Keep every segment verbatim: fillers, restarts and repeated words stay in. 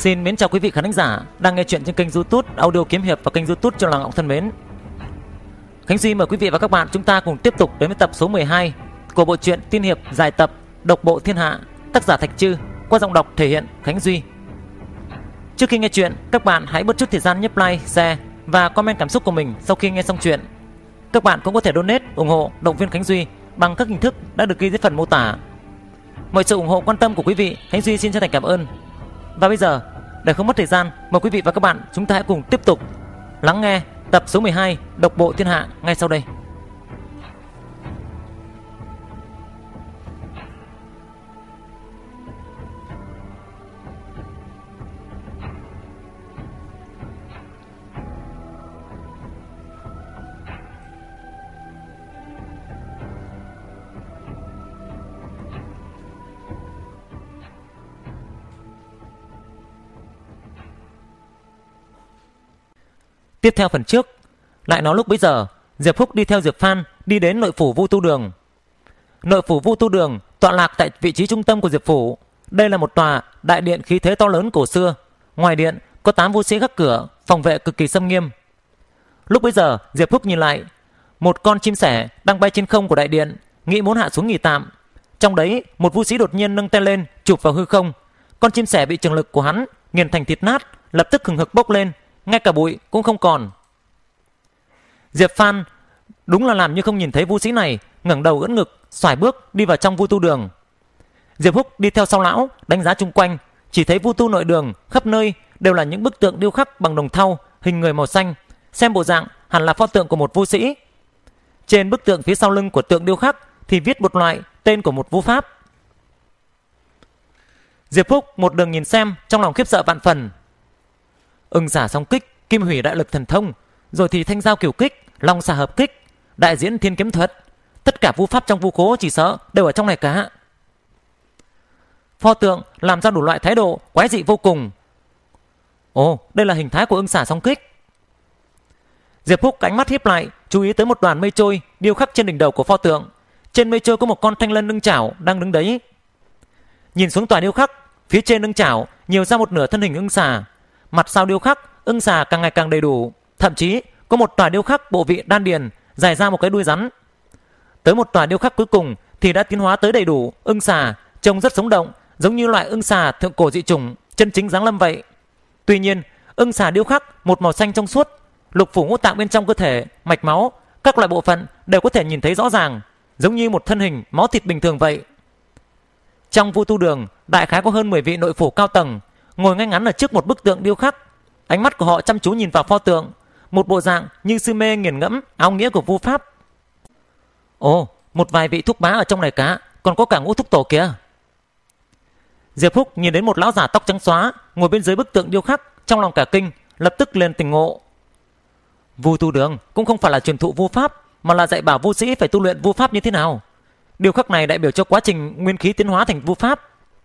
Xin mến chào quý vị khán thính giả đang nghe chuyện trên kênh YouTube Audio Kiếm Hiệp và kênh YouTube Cho Làng Ngọc thân mến. Khánh Duy mời quý vị và các bạn chúng ta cùng tiếp tục đến với tập số mười hai của bộ truyện tiên hiệp dài tập Độc Bộ Thiên Hạ, tác giả Thạch Trư, qua giọng đọc thể hiện Khánh Duy. Trước khi nghe chuyện, các bạn hãy bớt chút thời gian nhấp like, share và comment cảm xúc của mình sau khi nghe xong chuyện. Các bạn cũng có thể donate ủng hộ động viên Khánh Duy bằng các hình thức đã được ghi dưới phần mô tả. Mọi sự ủng hộ quan tâm của quý vị, Khánh Duy xin chân thành cảm ơn. Và bây giờ, để không mất thời gian, mời quý vị và các bạn chúng ta hãy cùng tiếp tục lắng nghe tập số mười hai Độc Bộ Thiên Hạ ngay sau đây. Tiếp theo phần trước, lại nói lúc bấy giờ, Diệp Phúc đi theo Diệp Phan đi đến nội phủ Vu Tu Đường. Nội phủ Vu Tu Đường tọa lạc tại vị trí trung tâm của Diệp phủ. Đây là một tòa đại điện khí thế to lớn cổ xưa. Ngoài điện có tám vũ sĩ gác cửa, phòng vệ cực kỳ xâm nghiêm. Lúc bấy giờ, Diệp Phúc nhìn lại, một con chim sẻ đang bay trên không của đại điện, nghĩ muốn hạ xuống nghỉ tạm. Trong đấy, một vũ sĩ đột nhiên nâng tay lên, chụp vào hư không. Con chim sẻ bị trường lực của hắn nghiền thành thịt nát, lập tức hừng hực bốc lên, ngay cả bụi cũng không còn. Diệp Phan đúng là làm như không nhìn thấy vũ sĩ này, ngẩng đầu ưỡn ngực, xoài bước đi vào trong Vu Tu Đường. Diệp Phúc đi theo sau lão, đánh giá chung quanh, chỉ thấy Vu Tu nội đường khắp nơi đều là những bức tượng điêu khắc bằng đồng thau, hình người màu xanh, xem bộ dạng hẳn là pho tượng của một vũ sĩ. Trên bức tượng phía sau lưng của tượng điêu khắc thì viết một loại tên của một vu pháp. Diệp Phúc một đường nhìn xem, trong lòng khiếp sợ vạn phần. Ưng xả song kích, kim hủy đại lực thần thông, rồi thì thanh giao kiều kích, long xà hợp kích, đại diễn thiên kiếm thuật, tất cả vu pháp trong vu khố chỉ sợ đều ở trong này cả. Pho tượng làm ra đủ loại thái độ quái dị vô cùng. Ồ, đây là hình thái của ưng xả song kích. Diệp Phúc ánh mắt híp lại, chú ý tới một đoàn mây trôi điêu khắc trên đỉnh đầu của pho tượng. Trên mây trôi có một con thanh lân ưng chảo đang đứng đấy. Nhìn xuống tòa điêu khắc, phía trên ưng chảo nhiều ra một nửa thân hình ưng xả. Mặt sau điêu khắc, ưng xà càng ngày càng đầy đủ, thậm chí có một tòa điêu khắc bộ vị đan điền dài ra một cái đuôi rắn. Tới một tòa điêu khắc cuối cùng thì đã tiến hóa tới đầy đủ ưng xà, trông rất sống động, giống như loại ưng xà thượng cổ dị chủng chân chính giáng lâm vậy. Tuy nhiên, ưng xà điêu khắc một màu xanh trong suốt, lục phủ ngũ tạng bên trong cơ thể, mạch máu, các loại bộ phận đều có thể nhìn thấy rõ ràng, giống như một thân hình máu thịt bình thường vậy. Trong Vu Tu Đường, đại khái có hơn mười vị nội phủ cao tầng ngồi ngay ngắn ở trước một bức tượng điêu khắc. Ánh mắt của họ chăm chú nhìn vào pho tượng, một bộ dạng như sư mê nghiền ngẫm áo nghĩa của vu pháp. Ồ, một vài vị thúc bá ở trong này cả, còn có cả Ngũ thúc tổ kìa. Diệp Phúc nhìn đến một lão già tóc trắng xóa ngồi bên dưới bức tượng điêu khắc, trong lòng cả kinh, lập tức liền tỉnh ngộ. Vu Tu Đường cũng không phải là truyền thụ vu pháp, mà là dạy bảo vu sĩ phải tu luyện vu pháp như thế nào. Điêu khắc này đại biểu cho quá trình nguyên khí tiến hóa thành vu pháp.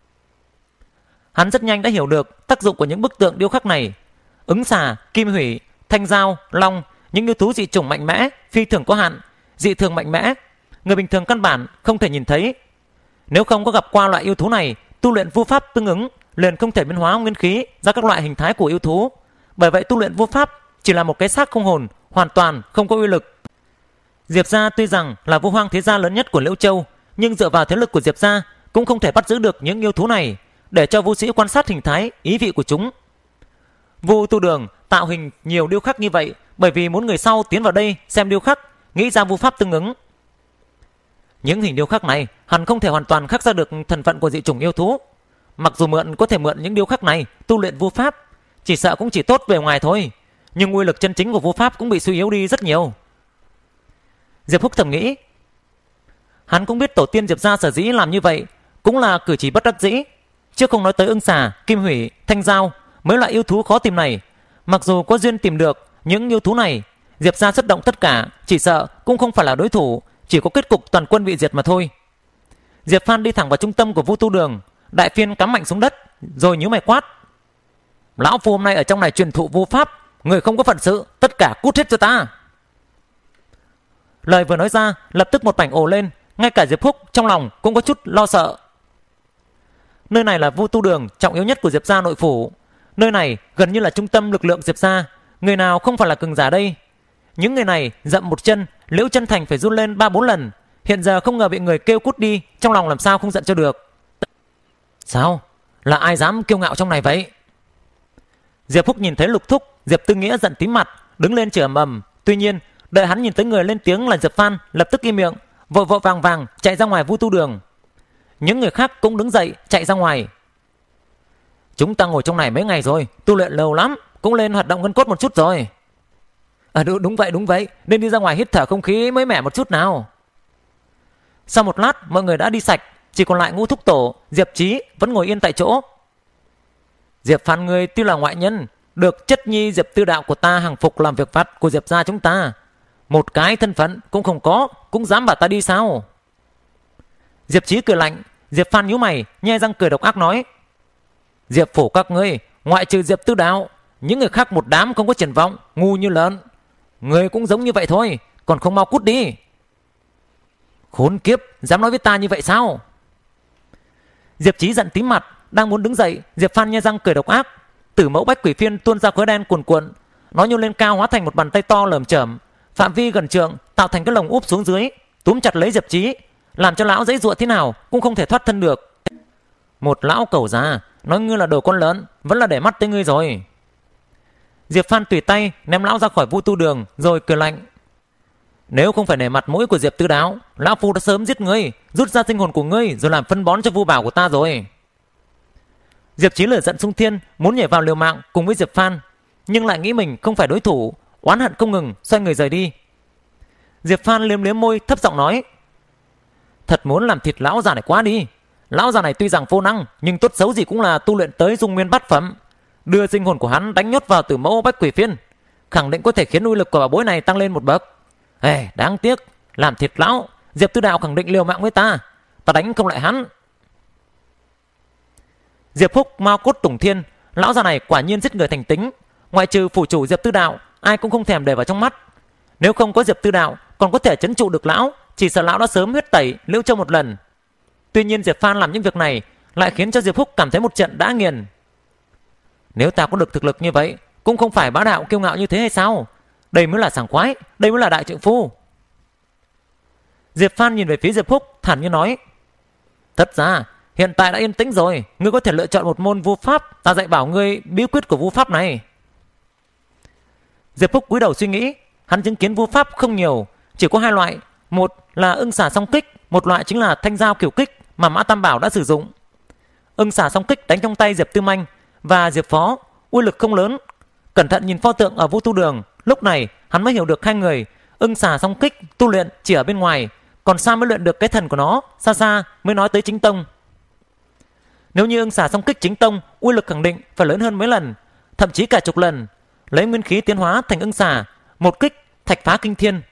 Hắn rất nhanh đã hiểu được tác dụng của những bức tượng điêu khắc này. Ứng xà, kim hủy, thanh giao, long, những yếu tố dị chủng mạnh mẽ, phi thường có hạn, dị thường mạnh mẽ, người bình thường căn bản không thể nhìn thấy. Nếu không có gặp qua loại yêu thú này, tu luyện vu pháp tương ứng liền không thể biến hóa nguyên khí ra các loại hình thái của yêu thú. Bởi vậy tu luyện vu pháp chỉ là một cái xác không hồn, hoàn toàn không có uy lực. Diệp gia tuy rằng là vu hoang thế gia lớn nhất của Liễu Châu, nhưng dựa vào thế lực của Diệp gia cũng không thể bắt giữ được những yêu thú này, để cho vu sĩ quan sát hình thái, ý vị của chúng. Vu Tu Đường tạo hình nhiều điêu khắc như vậy bởi vì muốn người sau tiến vào đây xem điêu khắc, nghĩ ra vu pháp tương ứng. Những hình điêu khắc này hẳn không thể hoàn toàn khắc ra được thân phận của dị chủng yêu thú. Mặc dù mượn có thể mượn những điêu khắc này tu luyện vu pháp, chỉ sợ cũng chỉ tốt về ngoài thôi, nhưng uy lực chân chính của vu pháp cũng bị suy yếu đi rất nhiều. Diệp Phúc thầm nghĩ. Hắn cũng biết tổ tiên Diệp gia sở dĩ làm như vậy cũng là cử chỉ bất đắc dĩ, chứ không nói tới ưng xà, kim hủy, thanh giao, mấy loại yêu thú khó tìm này. Mặc dù có duyên tìm được những yêu thú này, Diệp gia xuất động tất cả, chỉ sợ cũng không phải là đối thủ, chỉ có kết cục toàn quân bị diệt mà thôi. Diệp Phan đi thẳng vào trung tâm của Vu Tu Đường, đại phiên cắm mạnh xuống đất, rồi nhíu mày quát. Lão phu hôm nay ở trong này truyền thụ vu pháp, người không có phận sự, tất cả cút hết cho ta. Lời vừa nói ra, lập tức một mảnh ồ lên, ngay cả Diệp Phúc trong lòng cũng có chút lo sợ. Nơi này là Vu Tu Đường trọng yếu nhất của Diệp gia nội phủ. Nơi này gần như là trung tâm lực lượng Diệp gia, người nào không phải là cường giả đây. Những người này dậm một chân, Liễu Chân Thành phải run lên ba bốn lần. Hiện giờ không ngờ bị người kêu cút đi, trong lòng làm sao không giận cho được. Sao? Là ai dám kiêu ngạo trong này vậy? Diệp Phúc nhìn thấy Lục Thúc, Diệp Tư Nghĩa giận tím mặt, đứng lên chửi ầm ầm. Tuy nhiên, đợi hắn nhìn tới người lên tiếng là Diệp Phan, lập tức im miệng, vội vội vàng vàng chạy ra ngoài Vu Tu Đường. Những người khác cũng đứng dậy chạy ra ngoài. Chúng ta ngồi trong này mấy ngày rồi, tu luyện lâu lắm, cũng lên hoạt động gân cốt một chút rồi. À đúng, đúng vậy đúng vậy, nên đi ra ngoài hít thở không khí mới mẻ một chút nào. Sau một lát mọi người đã đi sạch, chỉ còn lại Ngũ Thúc Tổ, Diệp Chí vẫn ngồi yên tại chỗ. Diệp Phan ngươi tuy là ngoại nhân, được chất nhi Diệp Tư Đạo của ta hàng phục làm việc vặt của Diệp gia chúng ta, một cái thân phận cũng không có, cũng dám bảo ta đi sao? Diệp Chí cười lạnh. Diệp Phan nhíu mày, nhe răng cười độc ác nói: Diệp phủ các ngươi, ngoại trừ Diệp Tư Đạo, những người khác một đám không có triển vọng, ngu như lợn. Ngươi cũng giống như vậy thôi, còn không mau cút đi. Khốn kiếp, dám nói với ta như vậy sao? Diệp Chí giận tím mặt, đang muốn đứng dậy, Diệp Phan nhe răng cười độc ác. Tử Mẫu Bách Quỷ Phiên tuôn ra khói đen cuồn cuộn, nó nhô lên cao hóa thành một bàn tay to lởm chởm, phạm vi gần trượng, tạo thành cái lồng úp xuống dưới, túm chặt lấy Diệp Chí, làm cho lão giãy giụa thế nào cũng không thể thoát thân được. Một lão cẩu già nói ngươi là đồ con lợn, vẫn là để mắt tới ngươi rồi. Diệp Phan tùy tay ném lão ra khỏi Vu Tu Đường, rồi cười lạnh: Nếu không phải nể mặt mũi của Diệp Tư Đạo, lão phu đã sớm giết ngươi, rút ra sinh hồn của ngươi rồi làm phân bón cho Vu Bảo của ta rồi. Diệp Chí lửa giận xung thiên, muốn nhảy vào liều mạng cùng với Diệp Phan, nhưng lại nghĩ mình không phải đối thủ, oán hận không ngừng, xoay người rời đi. Diệp Phan liếm liếm môi, thấp giọng nói: Thật muốn làm thịt lão già này quá đi. Lão già này tuy rằng vô năng, nhưng tốt xấu gì cũng là tu luyện tới dung nguyên bát phẩm. Đưa sinh hồn của hắn đánh nhốt vào Tử Mẫu Bách Quỷ Phiên, khẳng định có thể khiến uy lực của bảo bối này tăng lên một bậc. Ê, đáng tiếc, làm thịt lão, Diệp Tư Đạo khẳng định liều mạng với ta, ta đánh không lại hắn. Diệp Phúc mau cốt tủng thiên, lão già này quả nhiên giết người thành tính, ngoại trừ phủ chủ Diệp Tư Đạo, ai cũng không thèm để vào trong mắt. Nếu không có Diệp Tư Đạo còn có thể trấn trụ được lão, chỉ sợ lão đã sớm huyết tẩy Liễu Châu một lần. Tuy nhiên Diệp Phan làm những việc này lại khiến cho Diệp Phúc cảm thấy một trận đã nghiền. Nếu ta có được thực lực như vậy, cũng không phải bá đạo kiêu ngạo như thế hay sao? Đây mới là sảng khoái, đây mới là đại trượng phu. Diệp Phan nhìn về phía Diệp Phúc, thản nhiên nói: Thật ra hiện tại đã yên tĩnh rồi, ngươi có thể lựa chọn một môn vu pháp, ta dạy bảo ngươi bí quyết của vu pháp này. Diệp Phúc cúi đầu suy nghĩ, hắn chứng kiến vu pháp không nhiều, chỉ có hai loại, một là ưng xả song kích, một loại chính là thanh giao kiểu kích mà Mã Tam Bảo đã sử dụng. Ưng xả song kích đánh trong tay Diệp Tư Manh và Diệp Phó, uy lực không lớn. Cẩn thận nhìn pho tượng ở Vu Tu Đường, lúc này hắn mới hiểu được hai người ưng xả song kích tu luyện chỉ ở bên ngoài, còn sao mới luyện được cái thần của nó, xa xa mới nói tới chính tông. Nếu như ưng xả song kích chính tông, uy lực khẳng định phải lớn hơn mấy lần, thậm chí cả chục lần, lấy nguyên khí tiến hóa thành ưng xả, một kích thạch phá kinh thiên.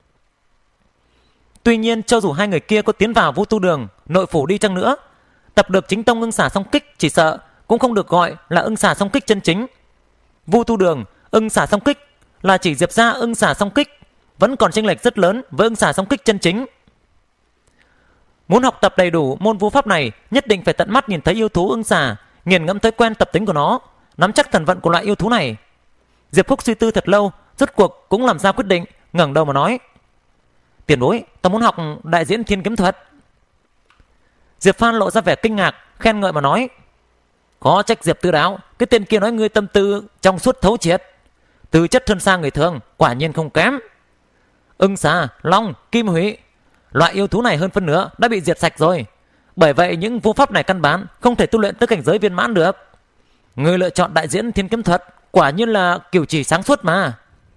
Tuy nhiên cho dù hai người kia có tiến vào Vu Tu Đường nội phủ đi chăng nữa, tập được chính tông ưng xả song kích chỉ sợ cũng không được gọi là ưng xả song kích chân chính. Vu Tu Đường ưng xả song kích là chỉ Diệp gia ưng xả song kích, vẫn còn chênh lệch rất lớn với ưng xả song kích chân chính. Muốn học tập đầy đủ môn vu pháp này, nhất định phải tận mắt nhìn thấy yêu thú ưng xả, nghiền ngẫm thói quen tập tính của nó, nắm chắc thần vận của loại yêu thú này. Diệp Phúc suy tư thật lâu, rốt cuộc cũng làm ra quyết định, ngẩng đầu mà nói: Tiền bối, ta muốn học đại diễn thiên kiếm thuật. Diệp Phan lộ ra vẻ kinh ngạc, khen ngợi mà nói: Khó trách Diệp Tư Đạo, cái tên kia nói ngươi tâm tư trong suốt thấu triệt, tư chất hơn xa người thường, quả nhiên không kém. Ưng xà, long, kim hủy, loại yêu thú này hơn phân nửa đã bị diệt sạch rồi. Bởi vậy những vô pháp này căn bản không thể tu luyện tới cảnh giới viên mãn được. Ngươi lựa chọn đại diễn thiên kiếm thuật quả nhiên là kiểu chỉ sáng suốt mà.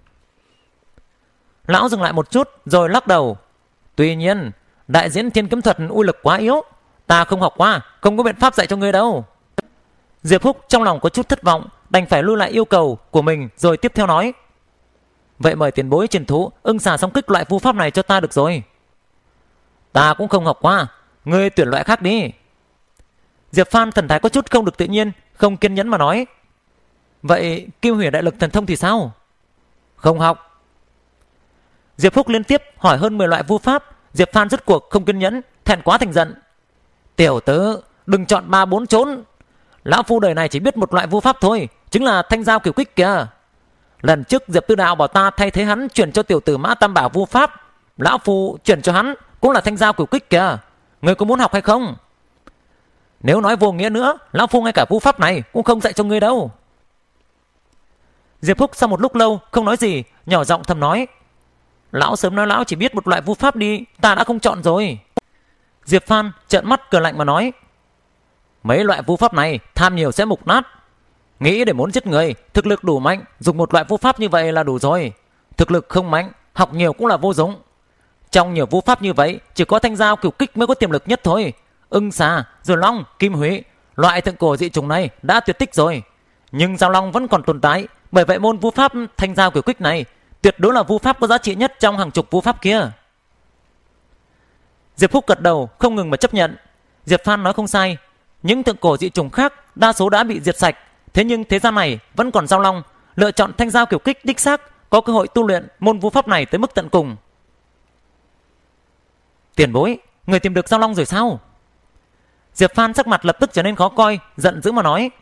Lão dừng lại một chút rồi lắc đầu: Tuy nhiên đại diễn thiên kiếm thuật uy lực quá yếu, ta không học qua, không có biện pháp dạy cho ngươi đâu. Diệp Phúc trong lòng có chút thất vọng, đành phải lưu lại yêu cầu của mình, rồi tiếp theo nói: Vậy mời tiền bối truyền thụ ưng xà song kích loại vu pháp này cho ta được rồi. Ta cũng không học qua, ngươi tuyển loại khác đi. Diệp Phan thần thái có chút không được tự nhiên, không kiên nhẫn mà nói: Vậy kim hủy đại lực thần thông thì sao? Không học. Diệp Phúc liên tiếp hỏi hơn mười loại vu pháp, Diệp Phan rốt cuộc không kiên nhẫn, thẹn quá thành giận: Tiểu tử, đừng chọn ba bốn trốn. Lão phu đời này chỉ biết một loại vu pháp thôi, chính là thanh giao kiểu kích kìa. Lần trước Diệp Tư Đạo bảo ta thay thế hắn chuyển cho tiểu tử Mã Tam Bảo vu pháp, lão phu chuyển cho hắn cũng là thanh giao kiểu kích kìa. Ngươi có muốn học hay không? Nếu nói vô nghĩa nữa, lão phu ngay cả vu pháp này cũng không dạy cho ngươi đâu. Diệp Húc sau một lúc lâu không nói gì, nhỏ giọng thầm nói: Lão sớm nói lão chỉ biết một loại vu pháp đi, ta đã không chọn rồi. Diệp Phan trợn mắt cười lạnh mà nói: Mấy loại vu pháp này tham nhiều sẽ mục nát. Nghĩ để muốn giết người, thực lực đủ mạnh, dùng một loại vu pháp như vậy là đủ rồi. Thực lực không mạnh, học nhiều cũng là vô dụng. Trong nhiều vu pháp như vậy, chỉ có thanh giao cửu kích mới có tiềm lực nhất thôi. Ưng xà, rồi long, kim hủy, loại thượng cổ dị trùng này đã tuyệt tích rồi. Nhưng giao long vẫn còn tồn tại, bởi vậy môn vu pháp thanh giao cửu kích này tuyệt đối là vu pháp có giá trị nhất trong hàng chục vu pháp kia. Diệp Húc gật đầu không ngừng mà chấp nhận. Diệp Phan nói không sai, những thượng cổ dị trùng khác đa số đã bị diệt sạch, thế nhưng thế gian này vẫn còn giao long. Lựa chọn thanh giao kiểu kích đích xác có cơ hội tu luyện môn vu pháp này tới mức tận cùng. Tiền bối, người tìm được giao long rồi sao? Diệp Phan sắc mặt lập tức trở nên khó coi, giận dữ mà nói: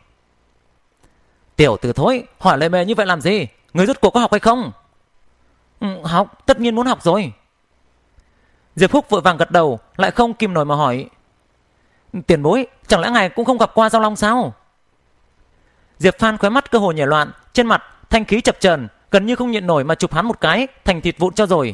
Tiểu tử thối, hỏi lời mề như vậy làm gì? Người rốt cuộc có học hay không? Ừ, học, tất nhiên muốn học rồi. Diệp Húc vội vàng gật đầu, lại không kìm nổi mà hỏi: Tiền bối, chẳng lẽ ngài cũng không gặp qua giao long sao? Diệp Phan khóe mắt cơ hồ nhảy loạn, trên mặt thanh khí chập chờn, gần như không nhịn nổi mà chụp hắn một cái thành thịt vụn cho rồi.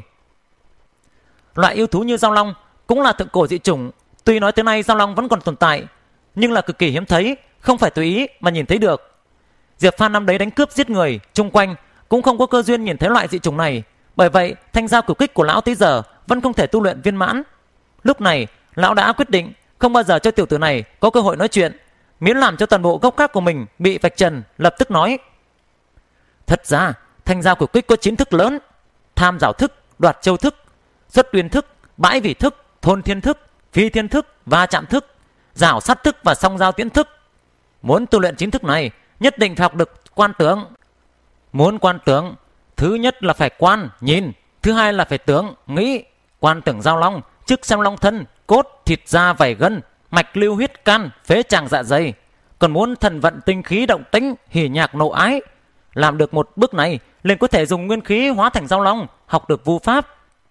Loại yêu thú như giao long cũng là thượng cổ dị chủng, tuy nói tới nay giao long vẫn còn tồn tại, nhưng là cực kỳ hiếm thấy, không phải tùy ý mà nhìn thấy được. Diệp Phan năm đấy đánh cướp giết người, chung quanh cũng không có cơ duyên nhìn thấy loại dị chủng này, bởi vậy thanh giao cửu kích của lão tới giờ vẫn không thể tu luyện viên mãn. Lúc này lão đã quyết định không bao giờ cho tiểu tử này có cơ hội nói chuyện, miễn làm cho toàn bộ gốc gác của mình bị vạch trần, lập tức nói: Thật ra thanh giao cửu kích có chín thức lớn: tham giảo thức, đoạt châu thức, xuất uyên thức, bãi vị thức, thôn thiên thức, phi thiên thức, va chạm thức, giảo sát thức và song giao tiễn thức. Muốn tu luyện chín thức này nhất định phải học được quan tưởng. Muốn quan tưởng, thứ nhất là phải quan nhìn, thứ hai là phải tưởng nghĩ. Quan tưởng giao long, trước xem long thân, cốt, thịt da, vảy gân, mạch lưu huyết can, phế tràng dạ dày. Còn muốn thần vận tinh khí động tĩnh, hỉ nhạc nộ ái, làm được một bước này liền có thể dùng nguyên khí hóa thành giao long, học được vu pháp.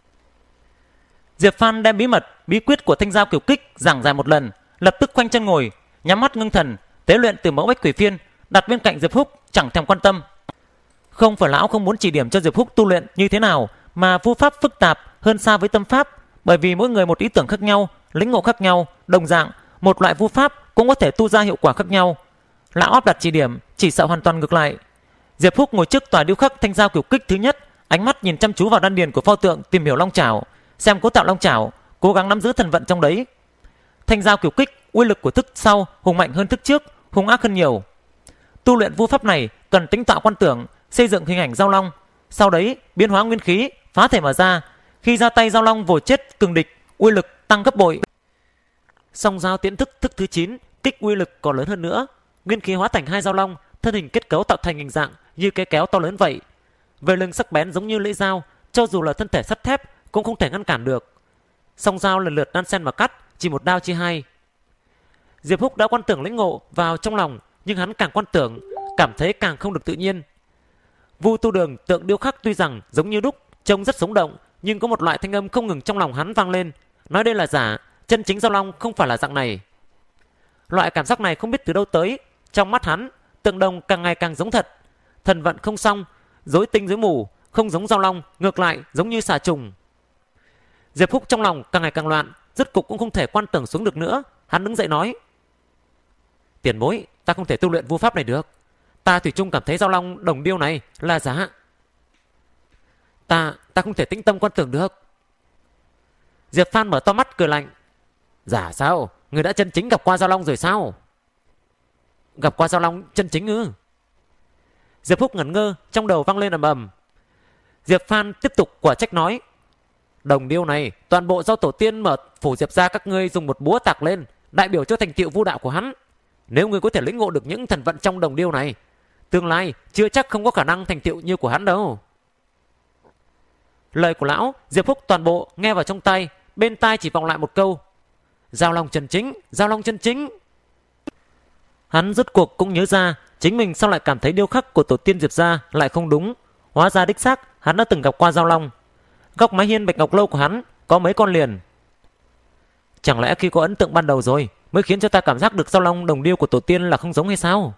Diệp Phan đem bí mật bí quyết của thanh giao cửu kích giảng giải một lần, lập tức khoanh chân ngồi, nhắm mắt ngưng thần, tế luyện từ mẫu bách quỷ phiên đặt bên cạnh Diệp Húc, chẳng thèm quan tâm. Không phải lão không muốn chỉ điểm cho Diệp Húc tu luyện như thế nào, mà vu pháp phức tạp hơn xa với tâm pháp, bởi vì mỗi người một ý tưởng khác nhau, lĩnh ngộ khác nhau, đồng dạng một loại vu pháp cũng có thể tu ra hiệu quả khác nhau. Lão áp đặt chỉ điểm chỉ sợ hoàn toàn ngược lại. Diệp Húc ngồi trước tòa điêu khắc thanh giao cửu kích thứ nhất, ánh mắt nhìn chăm chú vào đan điền của pho tượng, tìm hiểu long chảo, xem cấu tạo long chảo, cố gắng nắm giữ thần vận trong đấy. Thanh giao cửu kích uy lực của thức sau hùng mạnh hơn thức trước, hung ác hơn nhiều. Tu luyện vu pháp này cần tính tạo quan tưởng, xây dựng hình ảnh giao long, sau đấy biến hóa nguyên khí, phá thể mà ra. Khi ra tay giao long vồ chết cường địch, uy lực tăng gấp bội. Song giao tiễn thức thức thứ chín, kích uy lực còn lớn hơn nữa. Nguyên khí hóa thành hai giao long, thân hình kết cấu tạo thành hình dạng như cái kéo to lớn vậy. Về lưng sắc bén giống như lưỡi dao, cho dù là thân thể sắt thép cũng không thể ngăn cản được. Song dao lần lượt đan xen mà cắt, chỉ một đao chia hai. Diệp Húc đã quan tưởng lĩnh ngộ vào trong lòng, nhưng hắn càng quan tưởng, cảm thấy càng không được tự nhiên. Vu Tu Đường tượng điêu khắc tuy rằng giống như đúc, trông rất sống động, nhưng có một loại thanh âm không ngừng trong lòng hắn vang lên, nói đây là giả, chân chính giao long không phải là dạng này. Loại cảm giác này không biết từ đâu tới, trong mắt hắn, tượng đồng càng ngày càng giống thật, thần vận không xong, rối tinh rối mù, không giống giao long, ngược lại giống như xà trùng. Diệp Húc trong lòng càng ngày càng loạn, rốt cục cũng không thể quan tưởng xuống được nữa, hắn đứng dậy nói: Tiền bối, ta không thể tu luyện vu pháp này được. Ta thủy chung cảm thấy giao long đồng điêu này là giả. Ta, ta không thể tĩnh tâm quan tưởng được. Diệp Phan mở to mắt cười lạnh: Giả sao? Người đã chân chính gặp qua giao long rồi sao? Gặp qua giao long chân chính ư? Diệp Húc ngẩn ngơ, trong đầu vang lên ầm ầm. Diệp Phan tiếp tục quả trách nói: Đồng điêu này toàn bộ do tổ tiên mở phủ Diệp gia các ngươi dùng một búa tạc lên, đại biểu cho thành tựu vu đạo của hắn. Nếu ngươi có thể lĩnh ngộ được những thần vận trong đồng điêu này, tương lai chưa chắc không có khả năng thành tựu như của hắn đâu. Lời của lão Diệp Húc toàn bộ nghe vào trong tai, bên tai chỉ vọng lại một câu: Giao long chân chính, giao long chân chính. Hắn rốt cuộc cũng nhớ ra chính mình sao lại cảm thấy điêu khắc của tổ tiên Diệp gia lại không đúng. Hóa ra đích xác hắn đã từng gặp qua Giao Long. Góc mái hiên bạch ngọc lâu của hắn có mấy con liền. Chẳng lẽ khi có ấn tượng ban đầu rồi mới khiến cho ta cảm giác được Giao Long đồng điêu của tổ tiên là không giống hay sao?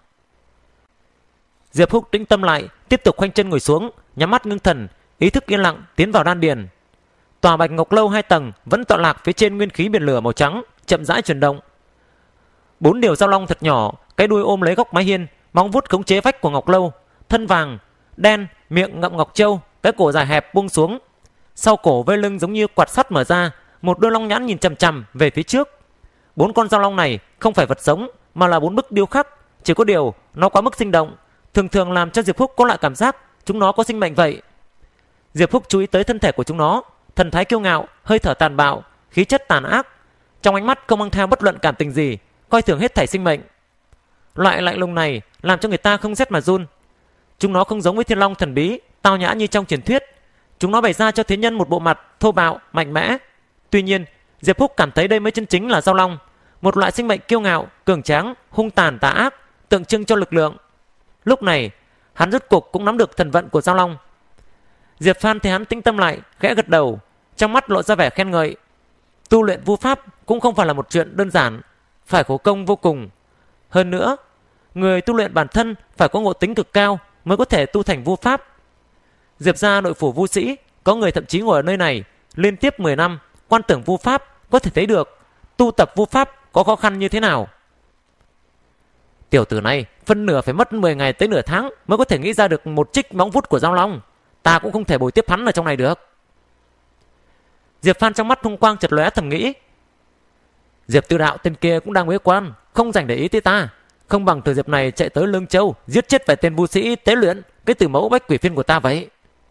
Diệp Húc tĩnh tâm lại, tiếp tục khoanh chân ngồi xuống, nhắm mắt ngưng thần, ý thức yên lặng tiến vào đan điền. Tòa bạch ngọc lâu hai tầng vẫn tọa lạc phía trên nguyên khí biển lửa màu trắng, chậm rãi chuyển động. Bốn điều Giao Long thật nhỏ, cái đuôi ôm lấy góc mái hiên, móng vuốt khống chế vách của ngọc lâu, thân vàng đen, miệng ngậm ngọc châu, cái cổ dài hẹp buông xuống, sau cổ vây lưng giống như quạt sắt mở ra, một đôi long nhãn nhìn chằm chằm về phía trước. Bốn con Giao Long này không phải vật sống mà là bốn bức điêu khắc, chỉ có điều nó quá mức sinh động, thường thường làm cho Diệp Húc có lại cảm giác chúng nó có sinh mệnh vậy. Diệp Húc chú ý tới thân thể của chúng nó, thần thái kiêu ngạo, hơi thở tàn bạo, khí chất tàn ác, trong ánh mắt không mang theo bất luận cảm tình gì, coi thường hết thảy sinh mệnh. Loại lạnh lùng này làm cho người ta không rét mà run. Chúng nó không giống với Thiên Long thần bí, tao nhã như trong truyền thuyết. Chúng nó bày ra cho thế nhân một bộ mặt thô bạo, mạnh mẽ. Tuy nhiên, Diệp Húc cảm thấy đây mới chân chính là Giao Long, một loại sinh mệnh kiêu ngạo, cường tráng, hung tàn tà ác, tượng trưng cho lực lượng. Lúc này, hắn rốt cuộc cũng nắm được thần vận của Giao Long. Diệp Phan thấy hắn tĩnh tâm lại, khẽ gật đầu, trong mắt lộ ra vẻ khen ngợi. Tu luyện vu pháp cũng không phải là một chuyện đơn giản, phải khổ công vô cùng. Hơn nữa, người tu luyện bản thân phải có ngộ tính cực cao mới có thể tu thành vu pháp. Diệp gia nội phủ vu sĩ, có người thậm chí ngồi ở nơi này liên tiếp mười năm quan tưởng vu pháp, có thể thấy được tu tập vu pháp có khó khăn như thế nào. Tiểu tử này phân nửa phải mất mười ngày tới nửa tháng mới có thể nghĩ ra được một trích móng vuốt của Giao Long. Ta cũng không thể bồi tiếp hắn ở trong này được. Diệp Phan trong mắt hung quang chợt lóe, thầm nghĩ, Diệp Tư Đạo tên kia cũng đang bế quan, không dành để ý tới ta. Không bằng từ Diệp này chạy tới Lương Châu giết chết vài tên vu sĩ tế luyện cái tử mẫu bách quỷ phiên của ta vậy.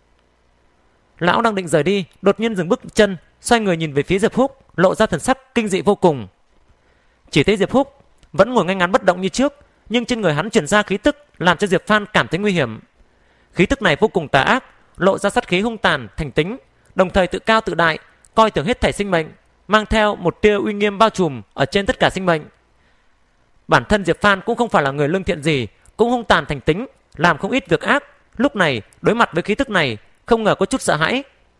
Lão đang định rời đi, đột nhiên dừng bước chân, xoay người nhìn về phía Diệp Húc, lộ ra thần sắc kinh dị vô cùng. Chỉ thấy Diệp Húc vẫn ngồi ngay ngắn bất động như trước, nhưng trên người hắn truyền ra khí tức làm cho Diệp Phan cảm thấy nguy hiểm. Khí tức này vô cùng tà ác, lộ ra sát khí hung tàn, thành tính, đồng thời tự cao tự đại, coi thường hết thảy sinh mệnh, mang theo một tia uy nghiêm bao trùm ở trên tất cả sinh mệnh. Bản thân Diệp Phan cũng không phải là người lương thiện gì, cũng hung tàn thành tính, làm không ít việc ác. Lúc này đối mặt với khí tức này, không ngờ có chút sợ hãi.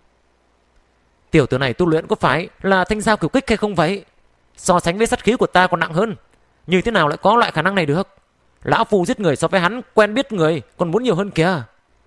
Tiểu tử này tu luyện có phải là thanh giao cửu kích hay không vậy? So sánh với sát khí của ta còn nặng hơn, như thế nào lại có loại khả năng này được? Lão phu giết người so với hắn quen biết người còn muốn nhiều hơn kìa.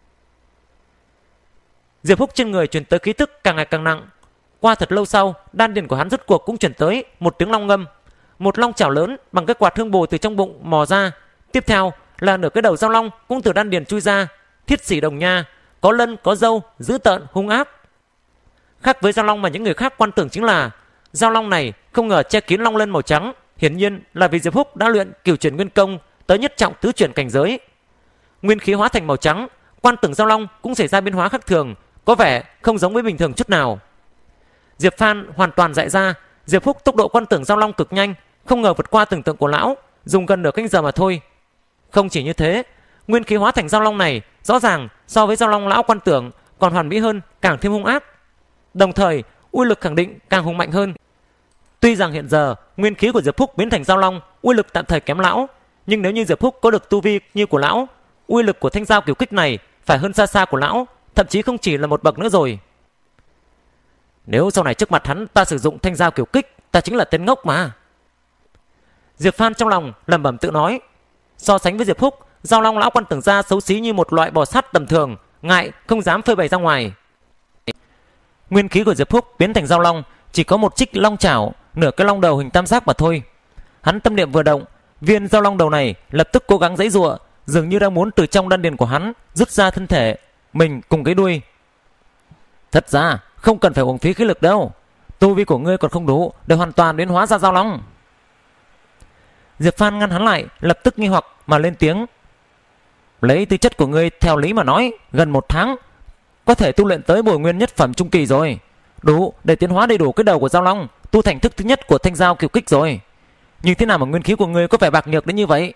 Diệp Húc trên người truyền tới khí tức càng ngày càng nặng. Qua thật lâu sau, đan điền của hắn rốt cuộc cũng truyền tới một tiếng long ngâm. Một long chảo lớn bằng cái quạt hương bồ từ trong bụng mò ra. Tiếp theo là nửa cái đầu Giao Long cũng từ đan điền chui ra, thiết sĩ đồng nha, có lân có râu, dữ tợn hung ác. Khác với Giao Long mà những người khác quan tưởng chính là Giao Long này không ngờ che kín long lân màu trắng, hiển nhiên là vì Diệp Húc đã luyện cửu chuyển nguyên công tới nhất trọng tứ chuyển cảnh giới. Nguyên khí hóa thành màu trắng, quan tưởng Giao Long cũng xảy ra biến hóa khác thường, có vẻ không giống với bình thường chút nào. Diệp Phan hoàn toàn dại ra, Diệp Húc tốc độ quan tưởng Giao Long cực nhanh, không ngờ vượt qua tưởng tượng của lão, dùng gần nửa canh giờ mà thôi. Không chỉ như thế, nguyên khí hóa thành Giao Long này rõ ràng so với Giao Long lão quan tưởng còn hoàn mỹ hơn, càng thêm hung ác. Đồng thời, uy lực khẳng định càng hùng mạnh hơn. Tuy rằng hiện giờ nguyên khí của Diệp Húc biến thành Giao Long, uy lực tạm thời kém lão, nhưng nếu như Diệp Húc có được tu vi như của lão, uy lực của thanh giao cửu kích này phải hơn xa xa của lão, thậm chí không chỉ là một bậc nữa rồi. Nếu sau này trước mặt hắn ta sử dụng thanh giao cửu kích, ta chính là tên ngốc mà. Diệp Phan trong lòng lẩm bẩm tự nói. So sánh với Diệp Húc, Giao Long lão quan tưởng ra xấu xí như một loại bò sắt tầm thường, ngại không dám phơi bày ra ngoài. Nguyên khí của Diệp Húc biến thành Giao Long chỉ có một trích long chảo, nửa cái long đầu hình tam giác mà thôi. Hắn tâm niệm vừa động, viên Giao Long đầu này lập tức cố gắng giãy giụa, dường như đang muốn từ trong đan điền của hắn rút ra thân thể mình cùng cái đuôi. Thật ra không cần phải uổng phí khí lực đâu, tu vi của ngươi còn không đủ để hoàn toàn biến hóa ra Giao Long. Diệp Phan ngăn hắn lại, lập tức nghi hoặc mà lên tiếng. Lấy tư chất của ngươi theo lý mà nói, gần một tháng có thể tu luyện tới bồi nguyên nhất phẩm trung kỳ rồi, đủ để tiến hóa đầy đủ cái đầu của Giao Long, tu thành thức thứ nhất của thanh giao cửu kích rồi. Nhưng thế nào mà nguyên khí của ngươi có vẻ bạc nhược đến như vậy?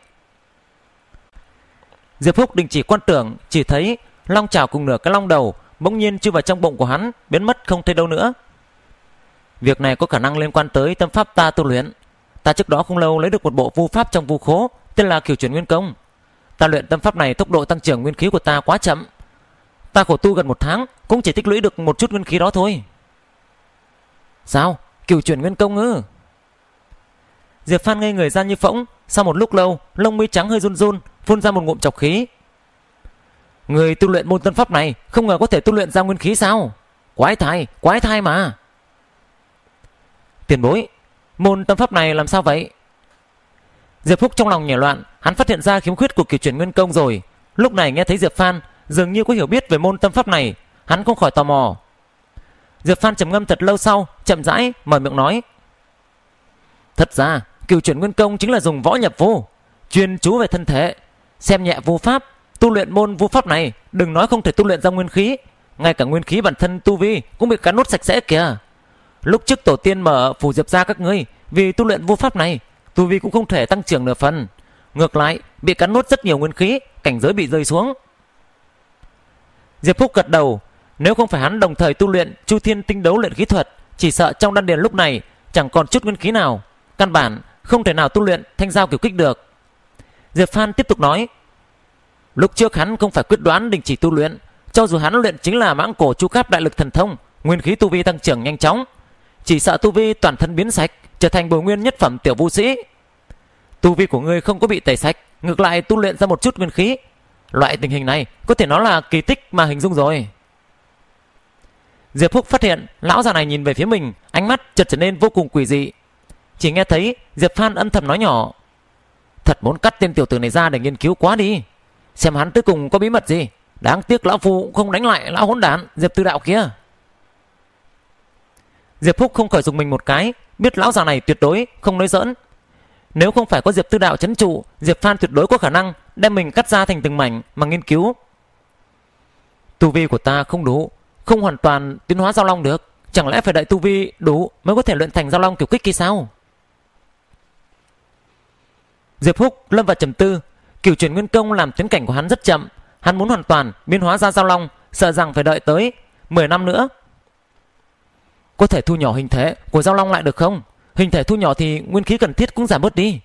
Diệp Húc đình chỉ quan tưởng, chỉ thấy long chảo cùng nửa cái long đầu bỗng nhiên chui vào trong bụng của hắn, biến mất không thấy đâu nữa. Việc này có khả năng liên quan tới tâm pháp ta tu luyện. Ta trước đó không lâu lấy được một bộ vu pháp trong vu khố, tên là Cửu Chuyển Nguyên Công. Ta luyện tâm pháp này tốc độ tăng trưởng nguyên khí của ta quá chậm. Ta khổ tu gần một tháng cũng chỉ tích lũy được một chút nguyên khí đó thôi. Sao? Cửu Chuyển Nguyên Công ư? Diệp Phan ngây người ra như phỗng. Sau một lúc lâu, lông mi trắng hơi run run, phun ra một ngụm trọc khí. Người tu luyện môn tâm pháp này không ngờ có thể tu luyện ra nguyên khí sao? Quái thai, quái thai mà. Tiền bối, môn tâm pháp này làm sao vậy? Diệp Phúc trong lòng nhảy loạn. Hắn phát hiện ra khiếm khuyết của Cửu Chuyển Nguyên Công rồi. Lúc này nghe thấy Diệp Phan dường như có hiểu biết về môn tâm pháp này, hắn không khỏi tò mò. Diệp Phan trầm ngâm thật lâu sau, chậm rãi mở miệng nói: Thật ra Cửu Chuyển Nguyên Công chính là dùng võ nhập vô, chuyên chú về thân thể, xem nhẹ vô pháp. Tu luyện môn vô pháp này, đừng nói không thể tu luyện ra nguyên khí, ngay cả nguyên khí bản thân tu vi cũng bị cắn nuốt sạch sẽ kìa. Lúc trước tổ tiên mở phủ Diệp gia các ngươi, vì tu luyện vô pháp này, tu vi cũng không thể tăng trưởng nửa phần, ngược lại bị cắn nuốt rất nhiều nguyên khí, cảnh giới bị rơi xuống. Diệp Phúc gật đầu. Nếu không phải hắn đồng thời tu luyện Chu Thiên Tinh Đấu luyện khí thuật, chỉ sợ trong đan điền lúc này chẳng còn chút nguyên khí nào, căn bản không thể nào tu luyện Thanh Giao Kiều Kích được. Diệp Phan tiếp tục nói: Lúc trước hắn không phải quyết đoán đình chỉ tu luyện, cho dù hắn luyện chính là Mãng Cổ Chu Cáp Đại Lực Thần Thông, nguyên khí tu vi tăng trưởng nhanh chóng, chỉ sợ tu vi toàn thân biến sạch, trở thành bồi nguyên nhất phẩm tiểu vũ sĩ. Tu vi của ngươi không có bị tẩy sạch, ngược lại tu luyện ra một chút nguyên khí. Loại tình hình này có thể nói là kỳ tích mà hình dung rồi. Diệp Phúc phát hiện lão già này nhìn về phía mình, ánh mắt chợt trở nên vô cùng quỷ dị. Chỉ nghe thấy Diệp Phan âm thầm nói nhỏ: Thật muốn cắt tên tiểu tử này ra để nghiên cứu quá đi, xem hắn tới cùng có bí mật gì. Đáng tiếc lão phu cũng không đánh lại lão hỗn đản Diệp Tư Đạo kia. Diệp Phúc không khỏi dùng mình một cái, biết lão già này tuyệt đối không nói giỡn. Nếu không phải có Diệp Tư Đạo trấn trụ, Diệp Phan tuyệt đối có khả năng đem mình cắt ra thành từng mảnh mà nghiên cứu. Tu vi của ta không đủ, không hoàn toàn tiến hóa Giao Long được, chẳng lẽ phải đợi tu vi đủ mới có thể luyện thành Giao Long Kiều Kích kia sao? Diệp Phúc lâm vào trầm tư. Cửu Chuyển Nguyên Công làm tiến cảnh của hắn rất chậm, hắn muốn hoàn toàn biến hóa ra Giao Long, sợ rằng phải đợi tới mười năm nữa. Có thể thu nhỏ hình thể của Giao Long lại được không? Hình thể thu nhỏ thì nguyên khí cần thiết cũng giảm bớt đi.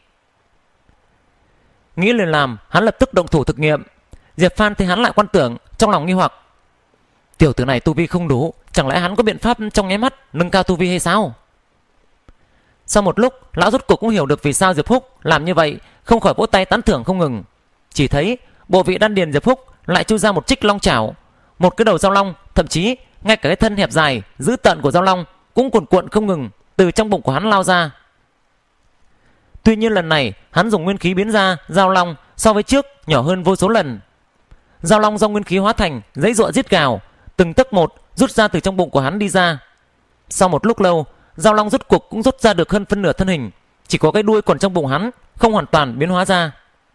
Nghĩ liền làm, hắn lập tức động thủ thực nghiệm. Diệp Phan thấy hắn lại quan tưởng, trong lòng nghi hoặc: Tiểu tử này tu vi không đủ, chẳng lẽ hắn có biện pháp trong nháy mắt nâng cao tu vi hay sao? Sau một lúc, lão rốt cuộc cũng hiểu được vì sao Diệp Phúc làm như vậy, không khỏi vỗ tay tán thưởng không ngừng. Chỉ thấy bộ vị đan điền Diệp Phúc lại chui ra một trích long chảo, một cái đầu Giao Long, thậm chí ngay cả cái thân hẹp dài dữ tợn của Giao Long cũng cuồn cuộn không ngừng từ trong bụng của hắn lao ra. Tuy nhiên lần này hắn dùng nguyên khí biến ra Giao Long so với trước nhỏ hơn vô số lần. Giao Long do nguyên khí hóa thành giãy giụa rít gào, từng tấc một rút ra từ trong bụng của hắn đi ra. Sau một lúc lâu, Giao Long rốt cuộc cũng rút ra được hơn phân nửa thân hình, chỉ có cái đuôi còn trong bụng hắn không hoàn toàn biến hóa ra.